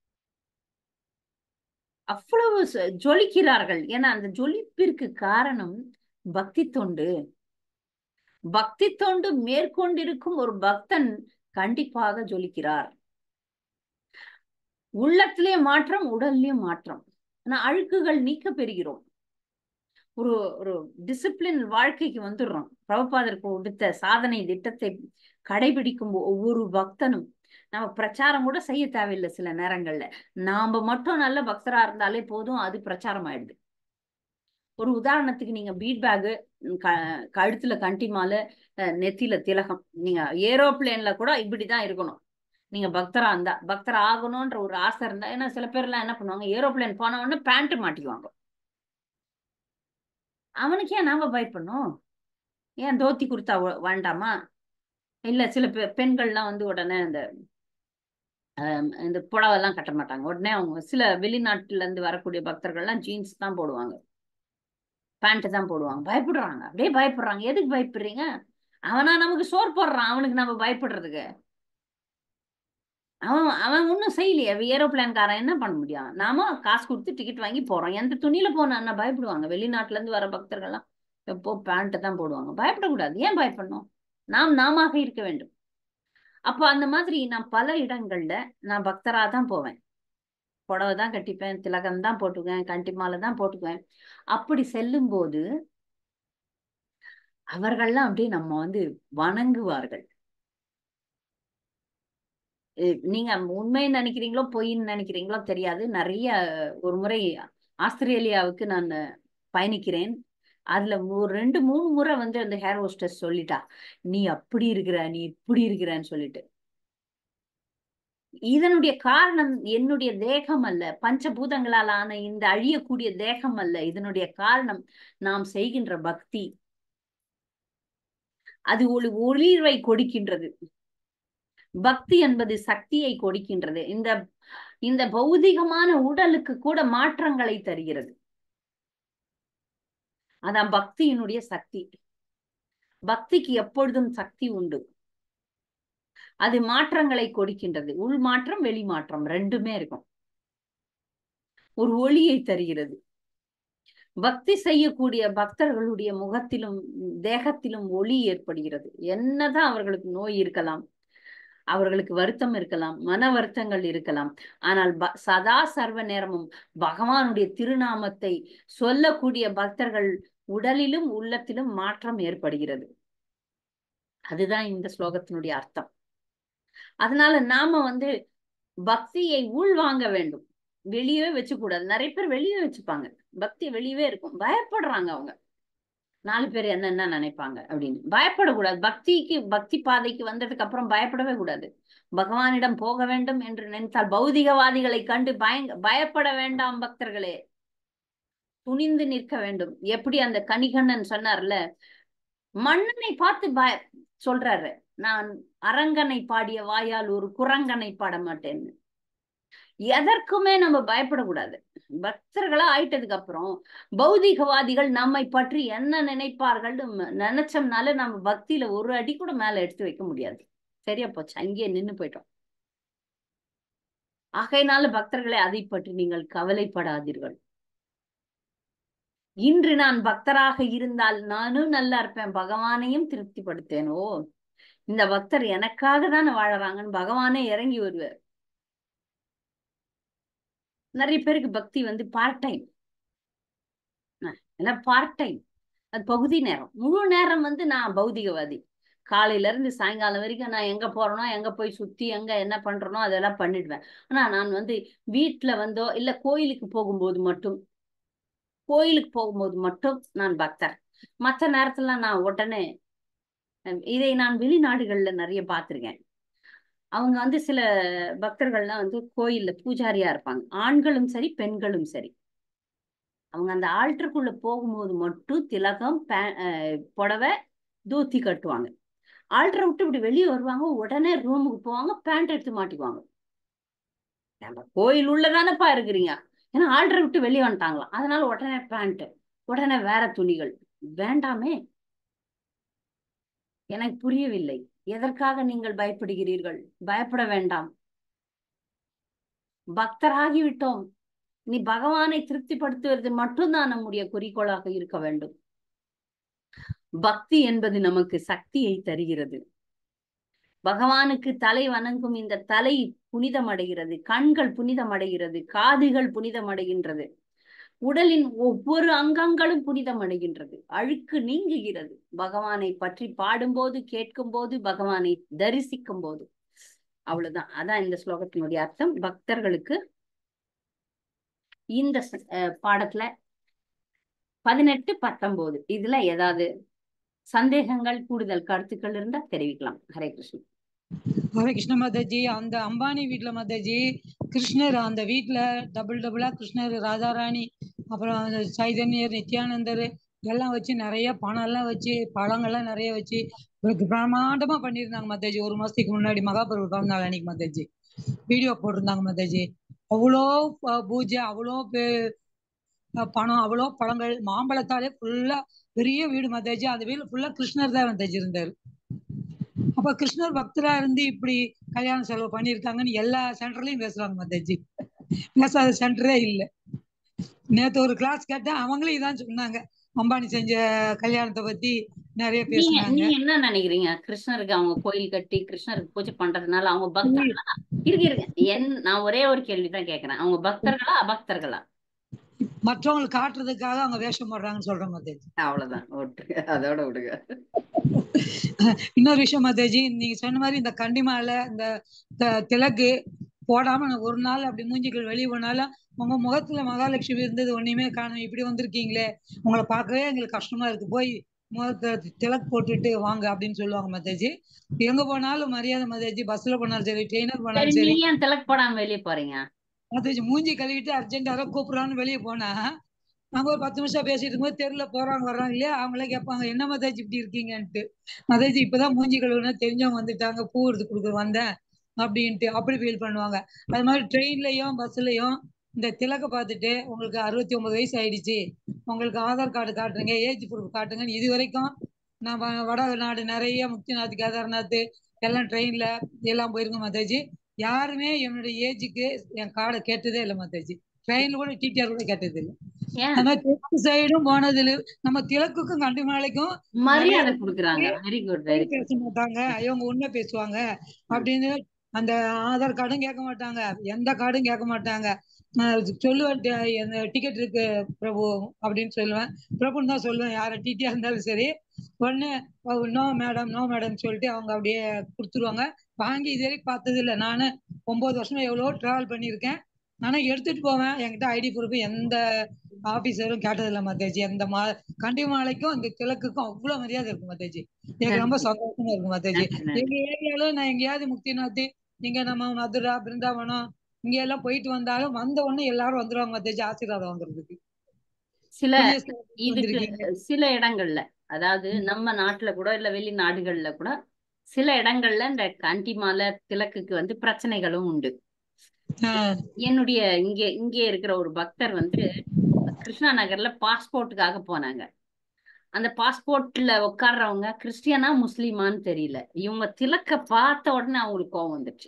அவ்வளவு ஜொலிக்கிறார்கள். ஏன்னா அந்த ஜொலிப்பிற்கு காரணம் பக்தி தொண்டு. பக்தி தொண்டு மேற்கொண்டிருக்கும் ஒரு பக்தன் கண்டிப்பாக ஜொலிக்கிறார். உள்ளத்திலே மாற்றம், உடல்லையும் மாற்றம். ஆனா அழுக்குகள் நீக்க பெறுகிறோம். ஒரு டிசிப்ளின் வாழ்க்கைக்கு வந்துடுறோம். பிரபுபாதருக்கு கொடுத்த சாதனை திட்டத்தை கடைபிடிக்கும் ஒவ்வொரு பக்தனும் நம்ம பிரச்சாரம் கூட செய்ய தேவையில்லை. சில நேரங்கள்ல நாம மட்டும் நல்ல பக்தரா இருந்தாலே போதும், அது பிரச்சாரம் ஆயிடுது. ஒரு உதாரணத்துக்கு, நீங்க பீட் பேகு, கழுத்துல கண்டி மாலை, நெத்தியில திலகம், நீங்க ஏரோப்ளேன்ல கூட இப்படிதான் இருக்கணும். நீங்க பக்தரா இருந்தா, பக்தர் ஆகணும்ன்ற ஒரு ஆசை இருந்தா. ஏன்னா சில பேர் எல்லாம் என்ன பண்ணுவாங்க, ஏரோப்ளேன் போன உடனே பேண்ட் மாட்டிக்குவாங்க. அவனுக்கு ஏன் நாம பயப்படணும்? ஏன் தோத்தி கொடுத்தா வேண்டாமா? இல்ல சில பெண்கள்லாம் உடனே இந்த புடவெல்லாம் கட்ட மாட்டாங்க. உடனே அவங்க சில வெளிநாட்டுல இருந்து வரக்கூடிய பக்தர்கள்லாம் ஜீன்ஸ் தான் போடுவாங்க, பேண்ட் தான் போடுவாங்க. பயப்படுறாங்க, அப்படியே பயப்படுறாங்க. எதுக்கு பயப்படுறீங்க? அவனா நமக்கு சோறு போடுறான், அவனுக்கு நம்ம பயப்படுறதுக்கு? அவன் ஒன்னும் செய்யலையே. ஏரோப்ளேன்காரன் என்ன பண்ண முடியும்? நாம காசு கொடுத்து டிக்கெட் வாங்கி போறோம். எந்த துணியில போனா பயப்படுவாங்க? வெளிநாட்டுல இருந்து வர பக்தர்கள்லாம் எப்போ பேண்ட் தான் போடுவாங்க. பயப்படக்கூடாது. ஏன் பயப்படணும்? நாம இருக்க வேண்டும். அப்ப அந்த மாதிரி நான் பல இடங்கள்ல நான் பக்தரா தான் போவேன். புடவை தான் கட்டிப்பேன், திலகம் தான் போட்டுக்குவேன், கண்டி மாலை தான் போட்டுக்குவேன். அப்படி செல்லும் போது அவர்கள்லாம் அப்படியே நம்ம வணங்குவார்கள். நீங்க உண்மைன்னு நினைக்கிறீங்களோ பொய்ன்னு நினைக்கிறீங்களோ தெரியாது. நிறைய ஒரு முறை ஆஸ்திரேலியாவுக்கு நான் பயணிக்கிறேன். அதுல ஒரு 2-3 முறை அந்த ஹேர் ஹோஸ்டஸ் சொல்லிட்டா, நீ அப்படி இருக்கிற, நீ இப்படி இருக்கிறன்னு சொல்லிட்டு. இதனுடைய காரணம் என்னுடைய தேகம் அல்ல, பஞ்சபூதங்களால் ஆன இந்த அழியக்கூடிய தேகம் அல்ல. இதனுடைய காரணம் நாம் செய்கின்ற பக்தி. அது ஒரு ஒளிர்வை கொடுக்கின்றது. பக்தி என்பது சக்தியை கொடுக்கின்றது. இந்த பௌதிகமான உடலுக்கு கூட மாற்றங்களை தருகிறது. அதான் பக்தியினுடைய சக்தி. பக்திக்கு எப்பொழுதும் சக்தி உண்டு. அது மாற்றங்களை கொடுக்கின்றது. உள் மாற்றம், வெளி மாற்றம் ரெண்டுமே இருக்கும். ஒரு ஒளியை தருகிறது. பக்தி செய்யக்கூடிய பக்தர்களுடைய முகத்திலும் தேகத்திலும் ஒளி ஏற்படுகிறது. என்னதான் அவர்களுக்கு நோய் இருக்கலாம், அவர்களுக்கு வருத்தம் இருக்கலாம், மன வருத்தங்கள் இருக்கலாம், ஆனால் சதா சர்வ நேரமும் பகவானுடைய திருநாமத்தை சொல்லக்கூடிய பக்தர்கள் உடலிலும் உள்ளத்திலும் மாற்றம் ஏற்படுகிறது. அதுதான் இந்த ஸ்லோகத்தினுடைய அர்த்தம். அதனால நாம பக்தியை உள்வாங்க வேண்டும், வெளியே வச்சு கூடாது. நிறைய பேர் வெளியே வச்சுப்பாங்க, பக்தி வெளியவே இருக்கும். பயப்படுறாங்க, அவங்க 4 பேர் என்ன நினைப்பாங்க அப்படின்னு. பயப்படக்கூடாது. பக்தி பாதைக்கு வந்ததுக்கு அப்புறம் பயப்படவே கூடாது. பகவானிடம் போக வேண்டும் என்று நினைத்தால் பௌதிகவாதிகளை கண்டு பயப்பட வேண்டாம் பக்தர்களே, துணிந்து நிற்க வேண்டும். எப்படி அந்த கணிகண்ணன் சொன்னார்ல, மன்னனை பார்த்து சொல்றாரு, நான் அரங்கனை பாடிய வாயால் ஒரு குரங்கனை பாட மாட்டேன்னு. எதற்குமே நம்ம பயப்படக்கூடாது. பக்தர்களா ஆயிட்டதுக்கு அப்புறம் பௌதிகவாதிகள் நம்மை பற்றி என்ன நினைப்பார்கள் நினைச்சோம்னால நம்ம பக்தியில ஒரு அடி கூட மேல எடுத்து வைக்க முடியாது. சரியா போச்சு, அங்கேயே நின்னு போயிட்டோம். ஆகையினால பக்தர்களை அதை பற்றி நீங்கள் கவலைப்படாதீர்கள். இன்று நான் பக்தராக இருந்தால் நானும் நல்லா இருப்பேன், பகவானையும் திருப்திப்படுத்தேனோ. இந்த பக்தர் எனக்காக தானே வாழறாங்கன்னு பகவானே இறங்கி வருவார். நிறைய பேருக்கு பக்தி பார்ட் டைம், பார்ட் டைம், அது பகுதி நேரம். முழு நேரம் நான் பௌதிகவாதி. காலையில இருந்து சாயங்காலம் வரைக்கும் நான் எங்க போறேனோ, எங்க போய் சுத்தி எங்க என்ன பண்றனோ அதெல்லாம் பண்ணிடுவேன். ஆனா நான் வீட்டுல இல்ல கோயிலுக்கு போகும்போது மட்டும் நான் பக்தர். மற்ற நேரத்துல நான் உடனே, இதை நான் வெளிநாடுகள்ல நிறைய பார்த்திருக்கேன். அவங்க சில பக்தர்கள்லாம் கோயில்ல பூஜாரியா இருப்பாங்க, ஆண்களும் சரி பெண்களும் சரி. அவங்க அந்த ஆல்டருக்குள்ள போகும்போது மட்டும் திலகம், புடவை, தூத்தி கட்டுவாங்க. ஆல்டரை விட்டு இப்படி வெளியே வருவாங்க, உடனே ரூமுக்கு போவாங்க, பேண்ட் எடுத்து மாட்டிக்குவாங்க. கோயில் உள்ளதானப்பா இருக்கிறீங்க, ஏன்னா ஆல்டரை விட்டு வெளியே வந்துட்டாங்களாம், அதனால உடனே பேண்ட், உடனே வேற துணிகள். வேண்டாமே, எனக்கு புரியவில்லை. எதற்காக நீங்கள் பயப்படுகிறீர்கள்? பயப்பட வேண்டாம். பக்தராகிவிட்டோம், நீ பகவானை திருப்திப்படுத்துவது மட்டும்தான் நம்முடைய குறிக்கோளாக இருக்க வேண்டும். பக்தி என்பது நமக்கு சக்தியை தருகிறது. பகவானுக்கு தலை வணங்கும் இந்த தலை புனிதமடைகிறது, கண்கள் புனிதமடைகிறது, காதுகள் புனிதமடைகின்றது, உடலின் ஒவ்வொரு அங்கங்களும் புனிதமடைகின்றது, அழுக்கு நீங்குகிறது. பகவானை பற்றி பாடும்போது, கேட்கும் போது, பகவானை தரிசிக்கும் போது. அவ்வளவுதான். அதான் இந்த ஸ்லோகத்தினுடைய அர்த்தம். பக்தர்களுக்கு இந்த பாடத்துல 18, 19 இதுல ஏதாவது சந்தேகங்கள், கூடுதல் கருத்துக்கள் இருந்தா தெரிவிக்கலாம். ஹரே கிருஷ்ணா. ஹரே கிருஷ்ண மாதாஜி. அந்த அம்பானி வீட்டுல மாதாஜி கிருஷ்ணர் அந்த வீட்டுல டபுளா கிருஷ்ணர், ராதாராணி, அப்புறம் சைதன்யர், நித்யானந்தர் எல்லாம் வச்சு நிறைய பணம் எல்லாம் வச்சு, பழங்கள்லாம் நிறைய வச்சு பிரம்மாண்டமா பண்ணியிருந்தாங்க மாதாஜி. 1 மாசத்துக்கு முன்னாடி மகாபிரபு பிறந்த நாள் அன்னைக்கு மாதாஜி வீடியோ போட்டிருந்தாங்க மாதாஜி. அவ்வளோ பூஜை, அவ்வளோ பணம், அவ்வளோ பழங்கள், மாம்பழத்தாலே ஃபுல்லா பெரிய வீடு மாதாஜி. அந்த வீடு ஃபுல்லா கிருஷ்ணர் தான் மாதாஜி இருந்தாரு. அப்ப கிருஷ்ணர் பக்தரா இருந்து இப்படி கல்யாண செலவு பண்ணியிருக்காங்கன்னு எல்லா சென்டர்லயும் பேசுறாங்க மாதாஜி. பேசாத சென்டரே இல்லை. நேத்து ஒரு கிளாஸ் கேட்டேன், அவங்களும் இதான் சொன்னாங்க, அம்பானி செஞ்ச கல்யாணத்தை பத்தி நிறைய பேசுனாங்க. நீங்க என்ன நினைக்கிறீங்க? கிருஷ்ணருக்கு அவங்க கோயில் கட்டி கிருஷ்ணருக்கு பூஜை பண்றதுனால அவங்க பக்தர்களா? இருக்கு. நான் ஒரே ஒரு கேள்விதான் கேட்கிறேன், அவங்க பக்தர்களா அபக்தர்களா? மற்றவங்களுக்கு காட்டுறதுக்காக அவங்க வேஷம் போடுறாங்கன்னு சொல்ற மாதாஜி. அவ்வளவுதான், அதோட விடுங்க. இன்னொரு விஷயம் மாதாஜி, நீங்க சொன்ன மாதிரி இந்த கண்டிமால இந்த திலக்கு போடாம ஒரு நாள் அப்படி மூஞ்சிகள் வெளியே போனாலும் உங்க முகத்துல மகாலட்சுமி இருந்தது ஒண்ணுமே காணும், இப்படி வந்திருக்கீங்களே, உங்களை பார்க்கவே எங்களுக்கு கஷ்டமா இருக்கு, போய் திலக் போட்டுட்டு வாங்க அப்படின்னு சொல்லுவாங்க மாதாஜி. எங்க போனாலும் மரியாதை மாதாஜி. பஸ்ல போனாலும் சரி, ட்ரெயினர் சரி, போனாலும் சரி நீங்க ஏன் திலக் போடாம வெளியே போறீங்க? மாதாஜி. மூஞ்சி கழுவிட்டு அர்ஜென்ட் யாரோ கூப்பிடுறான்னு வெளியே போனா நாங்க ஒரு 10 நிமிஷம் பேசிட்டு இருக்கும்போது தெருல போறாங்க வர்றாங்க இல்லையா, அவங்களே கேட்பாங்க என்ன மாதாஜி இப்படி இருக்கீங்கன்ட்டு. மாதாஜி இப்பதான் மூஞ்சி கழுவுனா தெரிஞ்சவங்க வந்துட்டாங்க, பூ எடுத்து கொடுக்க வந்தேன் அப்படின்ட்டு அப்படி ஃபீல் பண்ணுவாங்க. அது மாதிரி ட்ரெயின்லயும் பஸ்லயும் இந்த திலக்க பார்த்துட்டு உங்களுக்கு 69 வயசு ஆயிடுச்சு, உங்களுக்கு ஆதார் கார்டு காட்டுறீங்க, ஏஜ் ப்ரூஃப் காட்டுங்கன்னு இது வரைக்கும் நான் வடநாடு நிறைய முக்திநாத், கேதார்நாத் எல்லாம் ட்ரெயின்ல எல்லாம் போயிருக்கேன் மாதாஜி. யாருமே என்னுடைய ஏஜுக்கு என் கார்டை கேட்டதே இல்லை மாதாஜி. ட்ரெயின்ல கூட டிடிஆர் கூட கேட்டது இல்லை. ஏன் நம்ம தெற்கு சைடும் போனது இல்லை. நம்ம திலக்குக்கும் கண்டிமாலைக்கும் நிறைய மரியாதை கொடுக்குறாங்க? வெரி குட், வெரி பேச குட். மாட்டாங்க, இவங்க உண்மை பேசுவாங்க அப்படின்னு. அந்த ஆதார் கார்டும் கேட்க மாட்டாங்க, எந்த கார்டும் கேட்க மாட்டாங்க. சொல்லுவேன் டிக்கெட் இருக்கு பிரபு அப்படின்னு சொல்லுவேன். பிரபுன்னு தான் சொல்லுவேன், யாரை டிடியா இருந்தாலும் சரி. உடனே நோ மேடம் நோ மேடம் சொல்லிட்டு அவங்க அப்படியே கொடுத்துருவாங்க. வாங்கி இது வரைக்கும் பார்த்தது இல்லை. நானு 9 வருஷமா எவ்வளோ டிராவல் பண்ணியிருக்கேன். ஆனா எடுத்துட்டு போவேன், என்கிட்ட ஐடி ப்ரூஃப் எந்த ஆபீசரும் கேட்டதில்லை மாதாஜி. அந்த கண்டிமாலைக்கும் அந்த திலக்குக்கும் அவ்வளவு மரியாதை இருக்கும் மாதாஜி. எனக்கு ரொம்ப சந்தோஷமா இருக்கும் மாதாஜி. எங்க ஏரியால நான் எங்கேயாவது முக்திநாத், இங்க நம்ம மதுரா பிருந்தாவனம் இங்க எல்லாம் போயிட்டு வந்தாலும் வந்த உடனே எல்லாரும் வந்துருவாங்க மாதாஜி ஆசீர்வாதம் வாங்குறதுக்கு. சில இதுக்கு வந்திருக்கீங்க. சில இடங்கள்ல, அதாவது நம்ம நாட்டுல கூட இல்ல வெளிநாடுகள்ல கூட சில இடங்கள்ல இந்த கண்டிமால திலக்குக்கு வந்து பிரச்சனைகளும் உண்டு. என்னுடைய இங்கே இருக்கிற ஒரு பக்தர் வந்து கிருஷ்ணா நகர்ல பாஸ்போர்ட்டுக்காக போனாங்க. அந்த பாஸ்போர்ட்ல உட்கார்றவங்க கிறிஸ்டியனா முஸ்லிமான்னு தெரியல. இவங்க திலக்க பார்த்த உடனே அவங்களுக்கு கோவம் வந்துச்சு.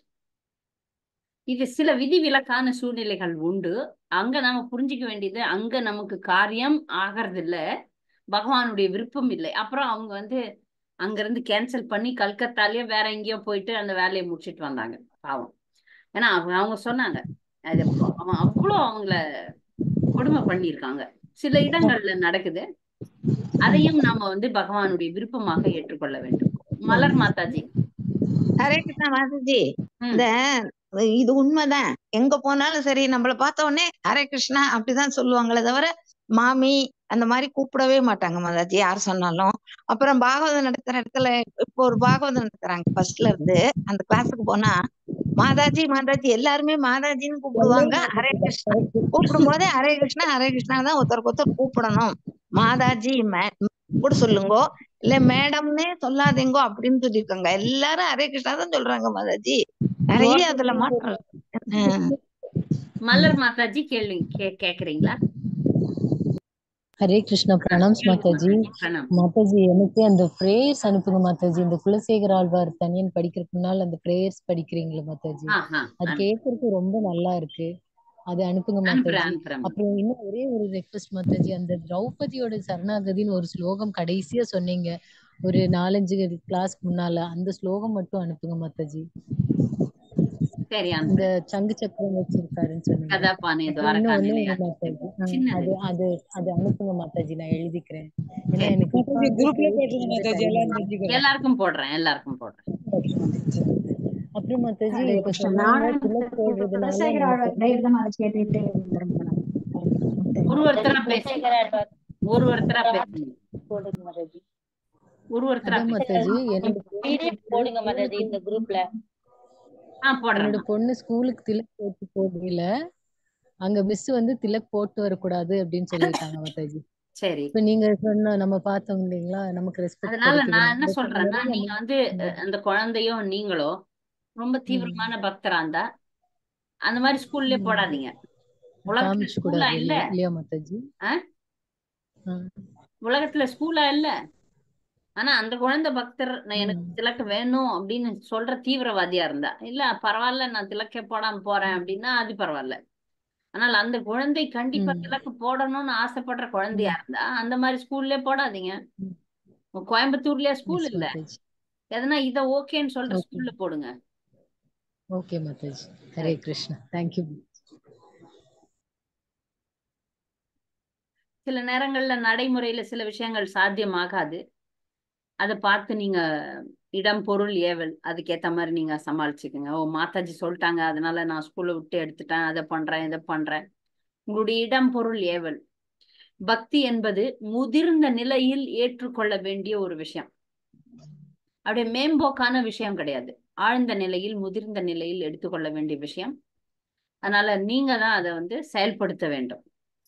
இது சில விதிவிலக்கான சூழ்நிலைகள் உண்டு. அங்க நாம புரிஞ்சுக்க வேண்டியது, அங்க நமக்கு காரியம் ஆகிறது இல்ல, பகவானுடைய விருப்பம் இல்லை. அப்புறம் அவங்க வந்து அங்கிருந்து கேன்சல் பண்ணி கல்கத்தாலேயே வேற எங்கேயோ போயிட்டு அந்த வேலையை முடிச்சிட்டு வந்தாங்க பாவம். ஏன்னா அவங்க சொன்னாங்க அது அவன் அவ்வளோ அவங்கள கொடுமை பண்ணியிருக்காங்க. சில இடங்கள்ல நடக்குது. அதையும் நாம வந்து பகவானுடைய விருப்பமாக ஏற்றுக்கொள்ள வேண்டும். மலர் மாதாஜி. ஹரே கிருஷ்ணா மாதாஜி. ம் இந்த இது உண்மைதான். எங்க போனாலும் சரி நம்மள பார்த்த உடனே ஹரே கிருஷ்ணா அப்படிதான் சொல்லுவாங்களே தவிர மாமி அந்த மாதிரி கூப்பிடவே மாட்டாங்க மாதாஜி யார் சொன்னாலும். அப்புறம் பாகவதம் நடத்துற இடத்துல இப்போ ஒரு பாகவதம் நடத்துறாங்க ஃபர்ஸ்ட்ல இருந்து. அந்த கிளாஸுக்கு போனா மாதாஜி மாதாஜி எல்லாருமே மாதாஜின்னு கூப்பிடுவாங்க. ஹரே கிருஷ்ணா கூப்பிடும் போதே ஹரே கிருஷ்ணா தான் ஒருத்தருக்கு ஒருத்தர் கூப்பிடணும். மாதாஜி கூட சொல்லுங்கோ, இல்ல மேடம்னே சொல்லாதீங்கோ அப்படின்னு சொல்லியிருக்காங்க. எல்லாரும் ஹரே கிருஷ்ணா தான் சொல்றாங்க மாதாஜி. நிறைய அதுல மாற்றம். மலர் மாதாஜி கேள்வி கேக்குறீங்களா? ஹரே கிருஷ்ணா. பிரணாம்ஸ் மாதாஜி. பிரணாம். மாதாஜி எனக்கு அந்த பிரேயர்ஸ் அனுப்புங்க மாதாஜி. இந்த குலசேகர ஆழ்வார் தனியன் படிக்கிறதுக்கு முன்னால் அந்த பிரேயர்ஸ் படிக்கிறீங்களா மாதாஜி, அது கேட்கறதுக்கு ரொம்ப நல்லா இருக்கு. அது அனுப்புங்க மாதாஜி. அப்புறம் இன்னும் ஒரே ஒரு ரெக்வெஸ்ட் மாதாஜி, அந்த திரௌபதியோட சரணாகதின்னு ஒரு ஸ்லோகம் கடைசியா சொன்னீங்க ஒரு 4-5 கிளாஸ்க்கு முன்னால, அந்த ஸ்லோகம் மட்டும் அனுப்புங்க மாதாஜி. சரி, இந்த சங்கு சக்கரம் வச்சிருக்காருன்னு சொன்னீங்க. அது அனுப்புங்க மாதாஜி, நான் எழுதிக்கிறேன். ஏன்னா எனக்கு எல்லாருக்கும் போடுறேன். அப்புறம் மாதாஜி இப்ப என்னோட பொண்ணு ஸ்கூலுக்கு திலக் போட்டு போகல, அங்க மிஸ் வந்து திலக் போட்டு வரக்கூடாது அப்படின்னு சொல்லிட்டாங்க மாதாஜி. சரி, இப்ப நீங்க சொன்ன நம்ம பார்த்தோம் இல்லைங்களா, நமக்கு ரெஸ்பெக்ட். அதனால நான் என்ன சொல்றேன்னா, நீங்க வந்து அந்த குழந்தையோ நீங்களோ ரொம்ப தீவிரமான பக்தரா இருந்தா அந்த மாதிரி ஸ்கூல்ல போடாதீங்க. உலகத்துல ஸ்கூலா இல்ல இல்லையா மாதாஜி? உலகத்துல ஸ்கூலா இல்ல. ஆனா அந்த குழந்தை பக்தர் எனக்கு திலக்க வேணும் அப்படின்னு சொல்ற தீவிரவாதியா இருந்தா இல்ல பரவாயில்ல, நான் திலக்க போடாம போறேன் அப்படின்னா அது பரவாயில்ல. ஆனால் அந்த குழந்தை கண்டிப்பா திலக்கு போடணும்னு ஆசைப்படுற குழந்தையா இருந்தா அந்த மாதிரி ஸ்கூல்ல போடாதீங்க. கோயம்புத்தூர்லயே ஸ்கூல் இல்ல, எதனா இத ஓகேன்னு சொல்ற ஸ்கூல்ல போடுங்க. ஓகே மாதாஜி. ஹரே கிருஷ்ணா. தேங்க்யூ. சில நேரங்கள்ல நடைமுறையில சில விஷயங்கள் சாத்தியமாகாது. அதை பார்த்து நீங்க இடம் பொருள் ஏவல் அதுக்கேத்த மாதிரி நீங்க சமாளிச்சுக்கோங்க. ஓ மாதாஜி சொல்லிட்டாங்க அதனால நான் ஸ்கூல்ல விட்டு எடுத்துட்டேன், அதை பண்றேன் இதை பண்றேன். உங்களுடைய இடம் பொருள் ஏவல் பக்தி என்பது முதிர்ந்த நிலையில் ஏற்றுக்கொள்ள வேண்டிய ஒரு விஷயம். அப்படியே மேம்போக்கான விஷயம் கிடையாது. ஆழ்ந்த நிலையில், முதிர்ந்த நிலையில் எடுத்துக்கொள்ள வேண்டிய விஷயம். அதனால நீங்க தான் அதை செயல்படுத்த வேண்டும்.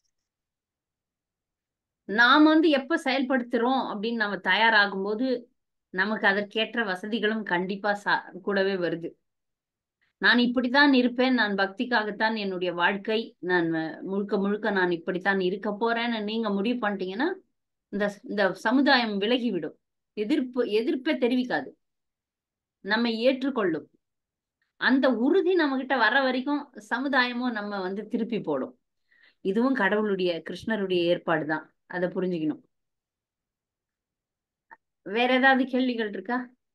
நாம எப்ப செயல்படுத்துறோம் அப்படின்னு நம்ம தயாராகும் போது நமக்கு அதற்கேற்ற வசதிகளும் கண்டிப்பா கூடவே வருது. நான் இப்படித்தான் இருப்பேன், நான் பக்திக்காகத்தான் என்னுடைய வாழ்க்கை, நான் முழுக்க முழுக்க நான் இப்படித்தான் இருக்க போறேன்னு நீங்க முடிவு பண்ணிட்டீங்கன்னா இந்த சமுதாயம் விலகிவிடும். எதிர்ப்பே தெரிவிக்காது, நம்ம ஏற்றுக்கொள்ளும். அந்த உறுதி நம்ம கிட்ட வர வரைக்கும் சமுதாயமும் நம்ம திருப்பி போடும். இதுவும் கடவுளுடைய, கிருஷ்ணருடைய ஏற்பாடுதான். அதை புரிஞ்சுக்கணும். வேற ஏதாவது கேள்விகள் இருக்கா?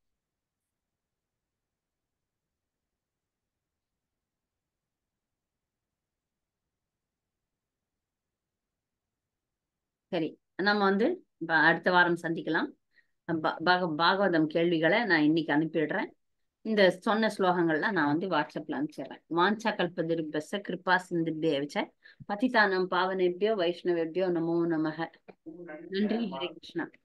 சரி, நம்ம அடுத்த வாரம் சந்திக்கலாம். பாகவதம் கேள்விகளை நான் இன்னைக்கு அனுப்பிடுறேன். இந்த சொன்ன ஸ்லோகங்கள்லாம் நான் வாட்ஸ்அப்ல அனுப்பிச்சிடுறேன். வாஞ்சா கல்பதிருப்பஸ்ய கிருபா சிந்துப்யேவ பதிதானம் பாவனேபியோ வைஷ்ணவேபியோ நமோ நமஹ. நன்றி. ஹரே கிருஷ்ணா.